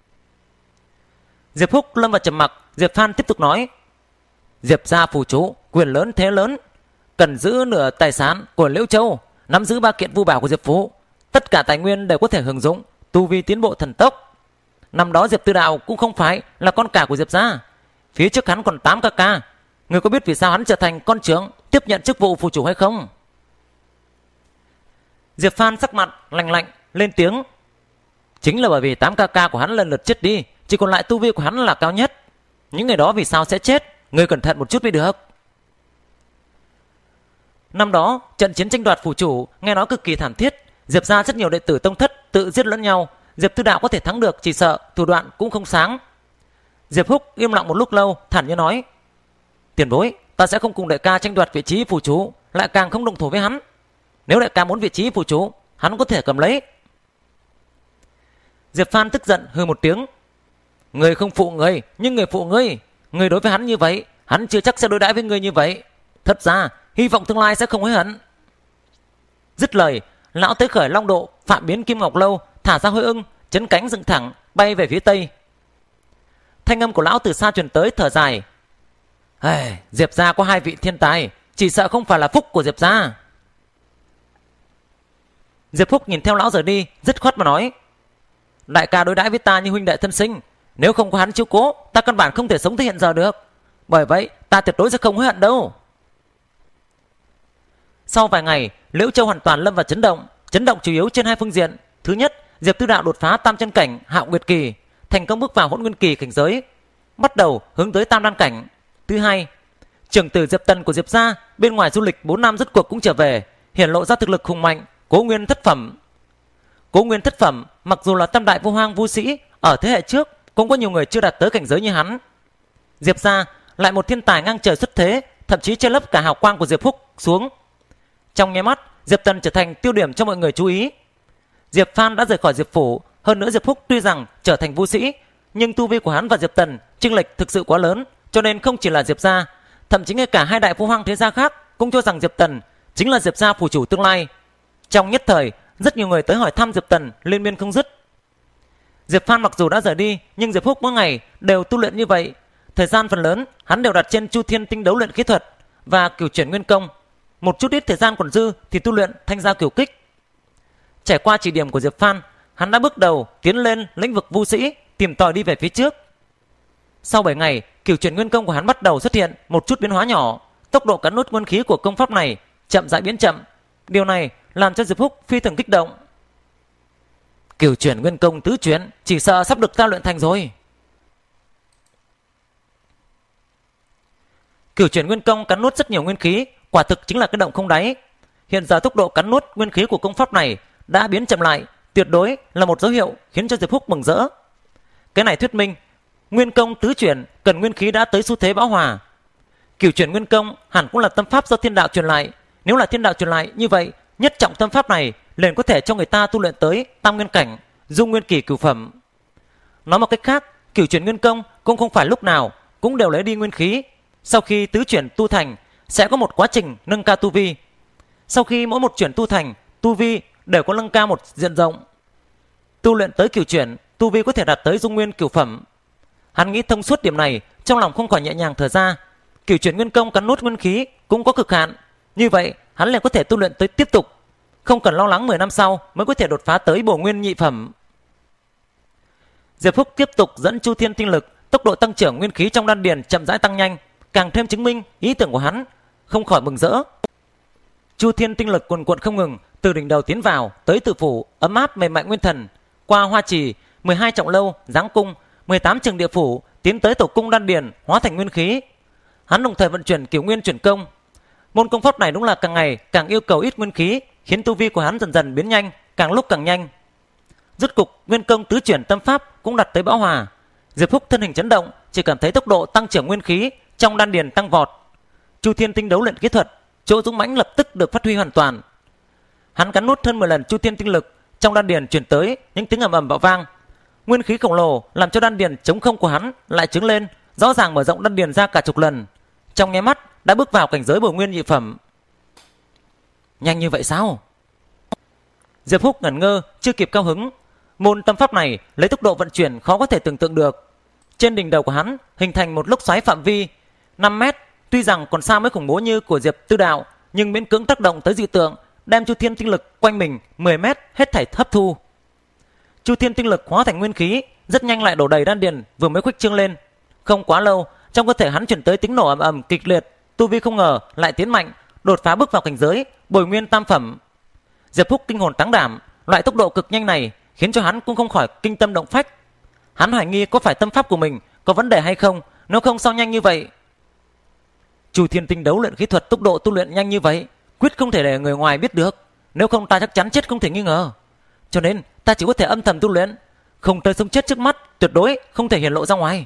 Diệp Phúc lâm vào trầm mặc. Diệp Phan tiếp tục nói: Diệp gia phù chủ, quyền lớn thế lớn, cần giữ nửa tài sản của Liễu Châu, nắm giữ ba kiện vu bảo của Diệp phủ, tất cả tài nguyên đều có thể hưởng dụng, tu vi tiến bộ thần tốc. Năm đó Diệp Tư Đạo cũng không phải là con cả của Diệp gia, phía trước hắn còn tám ca ca. Người có biết vì sao hắn trở thành con trưởng, tiếp nhận chức vụ phù chủ hay không? Diệp Phan sắc mặt lạnh lạnh lên tiếng: Chính là bởi vì tám ca ca của hắn lần lượt chết đi, chỉ còn lại tu vi của hắn là cao nhất. Những người đó vì sao sẽ chết? Người cẩn thận một chút mới được. Năm đó trận chiến tranh đoạt phù chủ nghe nói cực kỳ thảm thiết, Diệp gia rất nhiều đệ tử tông thất tự giết lẫn nhau. Diệp Tư Đạo có thể thắng được, chỉ sợ thủ đoạn cũng không sáng. Diệp Phúc im lặng một lúc lâu, thản nhiên nói: Tiền bối, ta sẽ không cùng đại ca tranh đoạt vị trí phù chủ, lại càng không động thủ với hắn. Nếu đại ca muốn vị trí phù chủ, hắn có thể cầm lấy. Diệp Phan tức giận hừ một tiếng: Người không phụ người, nhưng người phụ ngươi. Người đối với hắn như vậy, hắn chưa chắc sẽ đối đãi với người như vậy. Thật ra hy vọng tương lai sẽ không hối hận. Dứt lời, lão tới khởi long độ, phạm biến Kim Ngọc Lâu, thả ra hơi ưng, chấn cánh dựng thẳng bay về phía tây. Thanh âm của lão từ xa truyền tới, thở dài: hey, Diệp gia có hai vị thiên tài, chỉ sợ không phải là phúc của Diệp gia. Diệp Phúc nhìn theo lão rời đi, dứt khoát mà nói: Đại ca đối đãi với ta như huynh đệ thân sinh, nếu không có hắn chiếu cố, ta căn bản không thể sống tới hiện giờ được. Bởi vậy ta tuyệt đối sẽ không hối hận đâu. Sau vài ngày, Liễu Châu hoàn toàn lâm vào chấn động. Chấn động chủ yếu trên hai phương diện. Thứ nhất, Diệp Tư Đạo đột phá tam chân cảnh Hạo Nguyệt Kỳ, thành công bước vào Hỗn Nguyên Kỳ cảnh giới, bắt đầu hướng tới tam đan cảnh. Thứ hai, trưởng tử Diệp Tần của Diệp gia bên ngoài du lịch bốn năm rốt cuộc cũng trở về, hiển lộ ra thực lực hùng mạnh. Cố Nguyên thất phẩm. Cố Nguyên thất phẩm mặc dù là tam đại vô hoang vũ sĩ, ở thế hệ trước cũng có nhiều người chưa đạt tới cảnh giới như hắn. Diệp gia lại một thiên tài ngang trời xuất thế, thậm chí che lấp cả hào quang của Diệp Phúc xuống. Trong nháy mắt, Diệp Tần trở thành tiêu điểm cho mọi người chú ý. Diệp Phan đã rời khỏi Diệp phủ, hơn nữa Diệp Phúc tuy rằng trở thành vũ sĩ, nhưng tu vi của hắn và Diệp Tần chênh lệch thực sự quá lớn, cho nên không chỉ là Diệp gia, thậm chí ngay cả hai đại vô hoang thế gia khác cũng cho rằng Diệp Tần chính là Diệp gia phủ chủ tương lai. Trong nhất thời, rất nhiều người tới hỏi thăm Diệp Tần liên miên không dứt. Diệp Phan mặc dù đã rời đi, nhưng Diệp Phúc mỗi ngày đều tu luyện như vậy. Thời gian phần lớn hắn đều đặt trên Chu Thiên Tinh đấu luyện khí thuật và Cửu Chuyển Nguyên Công. Một chút ít thời gian còn dư thì tu luyện Thanh Giao Cửu Kích. Trải qua chỉ điểm của Diệp Phan, hắn đã bước đầu tiến lên lĩnh vực vũ sĩ, tìm tòi đi về phía trước. Sau bảy ngày, Cửu Chuyển Nguyên Công của hắn bắt đầu xuất hiện một chút biến hóa nhỏ. Tốc độ cắn nuốt nguyên khí của công pháp này chậm rãi biến chậm. Điều này làm cho Diệp Phúc phi thường kích động. Cửu chuyển nguyên công tứ chuyển chỉ sợ sắp được ta luyện thành rồi. Cửu chuyển nguyên công cắn nuốt rất nhiều nguyên khí, quả thực chính là cái động không đáy. Hiện giờ tốc độ cắn nuốt nguyên khí của công pháp này đã biến chậm lại, tuyệt đối là một dấu hiệu khiến cho Diệp Phúc mừng rỡ. Cái này thuyết minh nguyên công tứ chuyển cần nguyên khí đã tới xu thế bão hòa. Cửu chuyển nguyên công hẳn cũng là tâm pháp do thiên đạo truyền lại. Nếu là thiên đạo truyền lại như vậy, nhất trọng tâm pháp này liền có thể cho người ta tu luyện tới tam nguyên cảnh, dung nguyên kỳ cửu phẩm. Nói một cách khác, cửu chuyển nguyên công cũng không phải lúc nào cũng đều lấy đi nguyên khí. Sau khi tứ chuyển tu thành sẽ có một quá trình nâng cao tu vi. Sau khi mỗi một chuyển tu thành, tu vi đều có nâng cao một diện rộng. Tu luyện tới cửu chuyển, tu vi có thể đạt tới dung nguyên cửu phẩm. Hắn nghĩ thông suốt điểm này, trong lòng không khỏi nhẹ nhàng thở ra. Cửu chuyển nguyên công cắn nuốt nguyên khí cũng có cực hạn, như vậy hắn liền có thể tu luyện tới tiếp tục, không cần lo lắng mười năm sau mới có thể đột phá tới bổ nguyên nhị phẩm. Diệp Phúc tiếp tục dẫn Chu Thiên tinh lực, tốc độ tăng trưởng nguyên khí trong đan điền chậm rãi tăng nhanh, càng thêm chứng minh ý tưởng của hắn, không khỏi mừng rỡ. Chu Thiên tinh lực cuồn cuộn không ngừng, từ đỉnh đầu tiến vào tới tự phủ ấm áp mềm mại nguyên thần, qua hoa trì, mười hai trọng lâu, giáng cung, mười tám trường địa phủ, tiến tới tổ cung đan điền hóa thành nguyên khí. Hắn đồng thời vận chuyển cửu nguyên chuyển công. Môn công pháp này đúng là càng ngày càng yêu cầu ít nguyên khí, khiến tu vi của hắn dần dần biến nhanh, càng lúc càng nhanh. Rốt cục nguyên công tứ chuyển tâm pháp cũng đạt tới bão hòa. Diệp Phúc thân hình chấn động, chỉ cảm thấy tốc độ tăng trưởng nguyên khí trong đan điền tăng vọt. Chu Thiên tinh đấu luyện kỹ thuật, chỗ dũng mãnh lập tức được phát huy hoàn toàn. Hắn cắn nuốt hơn mười lần Chu Thiên tinh lực, trong đan điền truyền tới những tiếng ầm ầm bạo vang. Nguyên khí khổng lồ làm cho đan điền trống không của hắn lại trứng lên, rõ ràng mở rộng đan điền ra cả chục lần. Trong nháy mắt đã bước vào cảnh giới bổ nguyên nhị phẩm. Nhanh như vậy sao? Diệp Phúc ngẩn ngơ, chưa kịp cao hứng. Môn tâm pháp này lấy tốc độ vận chuyển khó có thể tưởng tượng được. Trên đỉnh đầu của hắn hình thành một lốc xoáy phạm vi năm mét, tuy rằng còn xa mới khủng bố như của Diệp Tư Đạo, nhưng miễn cưỡng tác động tới dị tượng, đem Chu Thiên tinh lực quanh mình mười mét hết thảy hấp thu. Chu Thiên tinh lực hóa thành nguyên khí, rất nhanh lại đổ đầy đan điền vừa mới khuếch trương lên. Không quá lâu, trong cơ thể hắn chuyển tới tiếng nổ ầm ầm kịch liệt, tu vi không ngờ lại tiến mạnh, đột phá bước vào cảnh giới bồi nguyên tam phẩm. Diệp Phúc kinh hồn táng đảm, loại tốc độ cực nhanh này khiến cho hắn cũng không khỏi kinh tâm động phách. Hắn hoài nghi có phải tâm pháp của mình có vấn đề hay không, nếu không sao nhanh như vậy. Chu Thiên tinh đấu luyện kỹ thuật tốc độ tu luyện nhanh như vậy, quyết không thể để người ngoài biết được, nếu không ta chắc chắn chết không thể nghi ngờ. Cho nên ta chỉ có thể âm thầm tu luyện, không tới sống chết trước mắt, tuyệt đối không thể hiển lộ ra ngoài.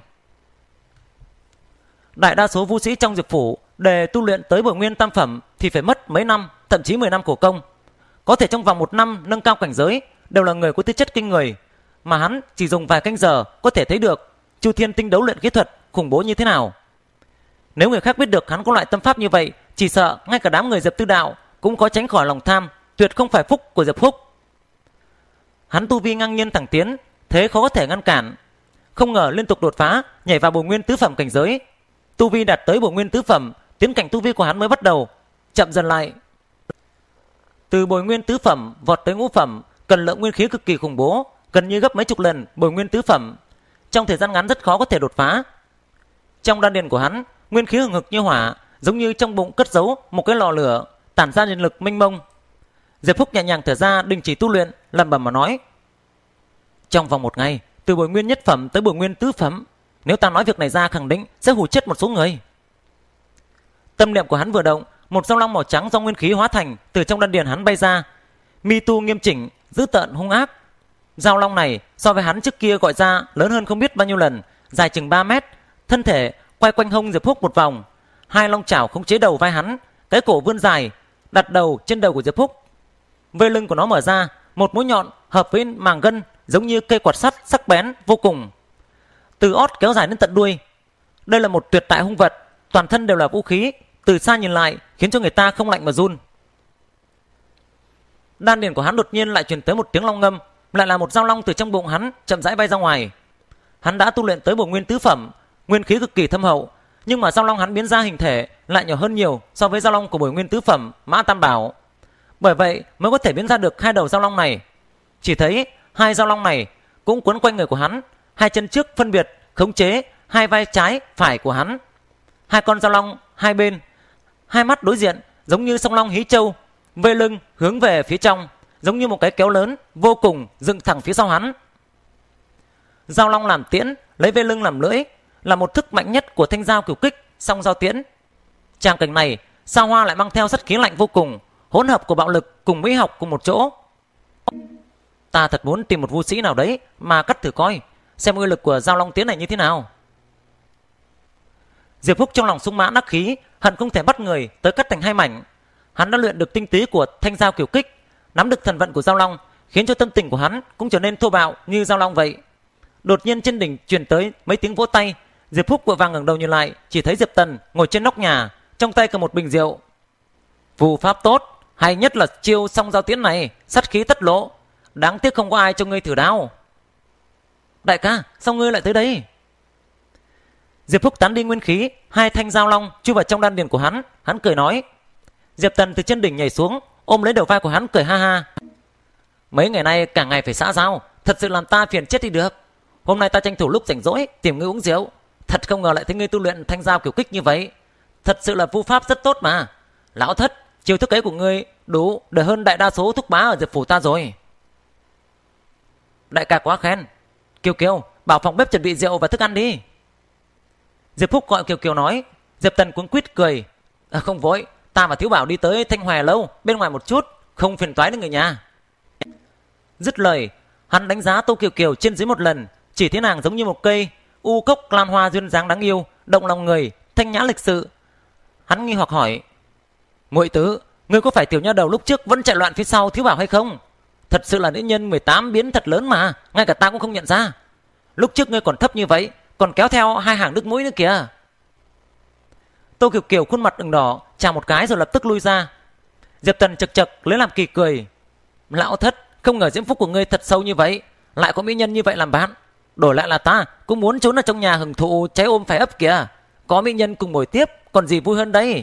Đại đa số vũ sĩ trong Diệp phủ để tu luyện tới bồi nguyên tam phẩm thì phải mất mấy năm, thậm chí mười năm khổ công. Có thể trong vòng một năm nâng cao cảnh giới đều là người có tư chất kinh người, mà hắn chỉ dùng vài canh giờ có thể thấy được Chu Thiên tinh đấu luyện kỹ thuật khủng bố như thế nào. Nếu người khác biết được hắn có loại tâm pháp như vậy, chỉ sợ ngay cả đám người Diệp Tư Đạo cũng có tránh khỏi lòng tham, tuyệt không phải phúc của Diệp Phúc. Hắn tu vi ngang nhiên thẳng tiến, thế khó có thể ngăn cản. Không ngờ liên tục đột phá, nhảy vào bồi nguyên tứ phẩm cảnh giới. Tu vi đạt tới bồi nguyên tứ phẩm, tiến cảnh tu vi của hắn mới bắt đầu chậm dần lại. Từ bồi nguyên tứ phẩm vọt tới ngũ phẩm, cần lượng nguyên khí cực kỳ khủng bố, gần như gấp mấy chục lần bồi nguyên tứ phẩm. Trong thời gian ngắn rất khó có thể đột phá. Trong đan điền của hắn, nguyên khí hừng hực như hỏa, giống như trong bụng cất giấu một cái lò lửa, tản ra nhiệt lực mênh mông. Diệp Phúc nhẹ nhàng thở ra, đình chỉ tu luyện, lẩm bẩm mà nói: trong vòng một ngày, từ bồi nguyên nhất phẩm tới bồi nguyên tứ phẩm, nếu ta nói việc này ra khẳng định sẽ hù chết một số người. Tâm niệm của hắn vừa động, một dao long màu trắng do nguyên khí hóa thành từ trong đan điền hắn bay ra, mi tu nghiêm chỉnh, dữ tợn hung ác. Dao long này so với hắn trước kia gọi ra lớn hơn không biết bao nhiêu lần, dài chừng ba mét, thân thể quay quanh hông Diệp Phúc một vòng, hai long chảo khống chế đầu vai hắn, cái cổ vươn dài đặt đầu trên đầu của Diệp Phúc. Vây lưng của nó mở ra, một mũi nhọn hợp với màng gân giống như cây quạt sắt sắc bén vô cùng, từ ót kéo dài đến tận đuôi. Đây là một tuyệt đại hung vật, toàn thân đều là vũ khí, từ xa nhìn lại khiến cho người ta không lạnh mà run. Đan điền của hắn đột nhiên lại truyền tới một tiếng long ngâm, lại là một dao long từ trong bụng hắn chậm rãi bay ra ngoài. Hắn đã tu luyện tới bổ nguyên tứ phẩm, nguyên khí cực kỳ thâm hậu, nhưng mà dao long hắn biến ra hình thể lại nhỏ hơn nhiều so với dao long của bổ nguyên tứ phẩm Mã Tam Bảo. Bởi vậy mới có thể biến ra được hai đầu dao long này. Chỉ thấy hai dao long này cũng quấn quanh người của hắn, hai chân trước phân biệt khống chế hai vai trái phải của hắn. Hai con dao long hai bên, hai mắt đối diện giống như song long hí châu, vây lưng hướng về phía trong, giống như một cái kéo lớn vô cùng dựng thẳng phía sau hắn. Dao long làm tiễn, lấy vê lưng làm lưỡi, là một thức mạnh nhất của thanh dao cửu kích song dao tiễn. Tràng cảnh này, Sao Hoa lại mang theo sát khí lạnh vô cùng, hỗn hợp của bạo lực cùng mỹ học cùng một chỗ. Ta thật muốn tìm một vũ sĩ nào đấy mà cắt thử coi, xem uy lực của dao long tiễn này như thế nào. Diệp Phúc trong lòng sung mãn đắc khí, hận không thể bắt người tới cắt thành hai mảnh. Hắn đã luyện được tinh túy của thanh dao cửu kích, nắm được thần vận của dao long, khiến cho tâm tình của hắn cũng trở nên thô bạo như dao long vậy. Đột nhiên trên đỉnh truyền tới mấy tiếng vỗ tay. Diệp Phúc vội vàng ngẩng đầu nhìn lại, chỉ thấy Diệp Tần ngồi trên nóc nhà, trong tay cầm một bình rượu. Phù pháp tốt, hay nhất là chiêu song dao tiễn này, sát khí tất lộ. Đáng tiếc không có ai cho ngươi thử đao. Đại ca, sao ngươi lại tới đây? Diệp Phúc tán đi nguyên khí, hai thanh dao long chui vào trong đan điền của hắn. Hắn cười nói. Diệp Tần từ trên đỉnh nhảy xuống, ôm lấy đầu vai của hắn cười ha ha. Mấy ngày nay cả ngày phải xã giao, thật sự làm ta phiền chết đi được. Hôm nay ta tranh thủ lúc rảnh rỗi tìm ngươi uống rượu, thật không ngờ lại thấy ngươi tu luyện thanh dao kiểu kích như vậy. Thật sự là vu pháp rất tốt mà. Lão thất, chiêu thức ấy của ngươi đủ để hơn đại đa số thúc bá ở Diệp phủ ta rồi. Đại ca quá khen. Kiều Kiều, bảo phòng bếp chuẩn bị rượu và thức ăn đi. Diệp Phúc gọi Kiều Kiều nói. Diệp Tần cuống quýt cười. À, không vội, ta và Thiếu Bảo đi tới Thanh Hoè lâu bên ngoài một chút, không phiền toái đến người nhà. Dứt lời, hắn đánh giá Tô Kiều Kiều trên dưới một lần, chỉ thấy nàng giống như một cây u cốc lan hoa duyên dáng đáng yêu, động lòng người, thanh nhã lịch sự. Hắn nghi hoặc hỏi. Muội tứ, ngươi có phải tiểu nha đầu lúc trước vẫn chạy loạn phía sau Thiếu Bảo hay không? Thật sự là nữ nhân mười tám biến thật lớn mà, ngay cả ta cũng không nhận ra. Lúc trước ngươi còn thấp như vậy, còn kéo theo hai hàng nước mũi nữa kìa. Tô Kiều Kiều khuôn mặt ửng đỏ, chào một cái rồi lập tức lui ra. Diệp Tần chật chật lấy làm kỳ cười. Lão thất, không ngờ diễm phúc của ngươi thật sâu như vậy, lại có mỹ nhân như vậy làm bạn. Đổi lại là ta cũng muốn trốn ở trong nhà hưởng thụ trái ôm phải ấp kìa. Có mỹ nhân cùng ngồi tiếp, còn gì vui hơn đấy.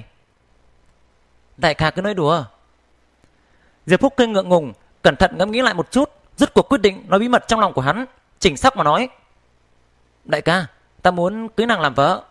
Đại ca cứ nói đùa. Diệp Phúc kinh ngượng ngùng, cẩn thận ngẫm nghĩ lại một chút, rút cuộc quyết định nói bí mật trong lòng của hắn, chỉnh sắc mà nói. Đại ca, ta muốn cưới nàng làm vợ.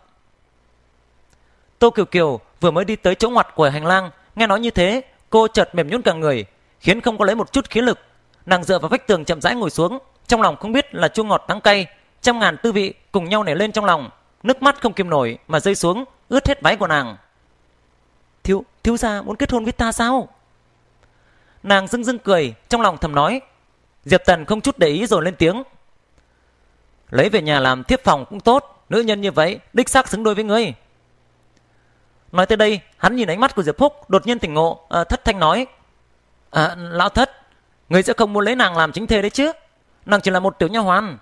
Tô Kiều Kiều vừa mới đi tới chỗ ngoặt của hành lang, nghe nói như thế, cô chợt mềm nhũn cả người, khiến không có lấy một chút khí lực. Nàng dựa vào vách tường chậm rãi ngồi xuống, trong lòng không biết là chua ngọt đắng cay, trăm ngàn tư vị cùng nhau nảy lên trong lòng, nước mắt không kìm nổi mà rơi xuống, ướt hết váy của nàng. Thiếu, thiếu gia muốn kết hôn với ta sao? Nàng dưng dưng cười, trong lòng thầm nói. Diệp Tần không chút để ý rồi lên tiếng. Lấy về nhà làm thiếp phòng cũng tốt, nữ nhân như vậy đích xác xứng đôi với ngươi. Nói tới đây, hắn nhìn ánh mắt của Diệp Phúc, đột nhiên tỉnh ngộ, à, thất thanh nói. À, lão thất, ngươi sẽ không muốn lấy nàng làm chính thê đấy chứ? Nàng chỉ là một tiểu nha hoàn.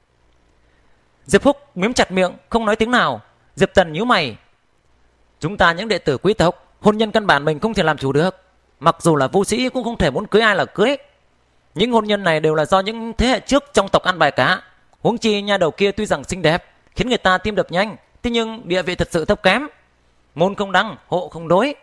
Diệp Phúc miếm chặt miệng, không nói tiếng nào. Diệp Tần nhíu mày. Chúng ta những đệ tử quý tộc, hôn nhân căn bản mình không thể làm chủ được. Mặc dù là vũ sĩ cũng không thể muốn cưới ai là cưới. Những hôn nhân này đều là do những thế hệ trước trong tộc ăn bài cả. Huống chi nha đầu kia tuy rằng xinh đẹp, khiến người ta tim đập nhanh, thế nhưng địa vị thật sự thấp kém. Môn không đăng, hộ không đối.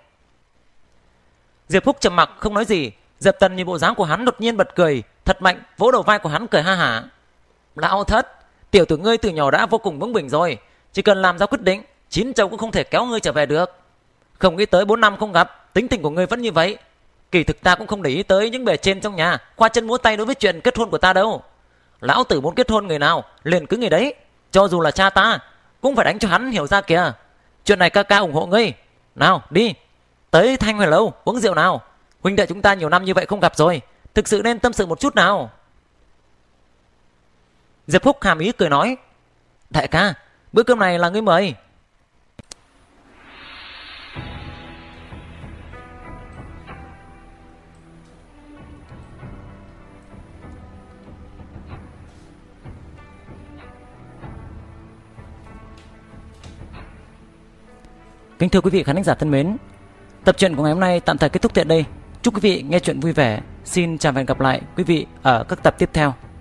Diệp Phúc trầm mặc không nói gì. Diệp Tần nhìn bộ dáng của hắn đột nhiên bật cười, thật mạnh, vỗ đầu vai của hắn cười ha hả. Lão thất, tiểu tử ngươi từ nhỏ đã vô cùng bướng bỉnh rồi, chỉ cần làm ra quyết định, chín châu cũng không thể kéo ngươi trở về được. Không nghĩ tới bốn năm không gặp, tính tình của ngươi vẫn như vậy. Kỳ thực ta cũng không để ý tới những bề trên trong nhà khoa chân múa tay đối với chuyện kết hôn của ta đâu. Lão tử muốn kết hôn người nào liền cứ người đấy, cho dù là cha ta cũng phải đánh cho hắn hiểu ra kìa. Chuyện này ca ca ủng hộ ngươi. Nào đi, tới Thanh Hoè lâu uống rượu nào. Huynh đệ chúng ta nhiều năm như vậy không gặp rồi, thực sự nên tâm sự một chút nào. Diệp Phúc hàm ý cười nói. Đại ca, bữa cơm này là ngươi mời. Kính thưa quý vị khán giả thân mến, tập truyện của ngày hôm nay tạm thời kết thúc tại đây. Chúc quý vị nghe chuyện vui vẻ. Xin chào và hẹn gặp lại quý vị ở các tập tiếp theo.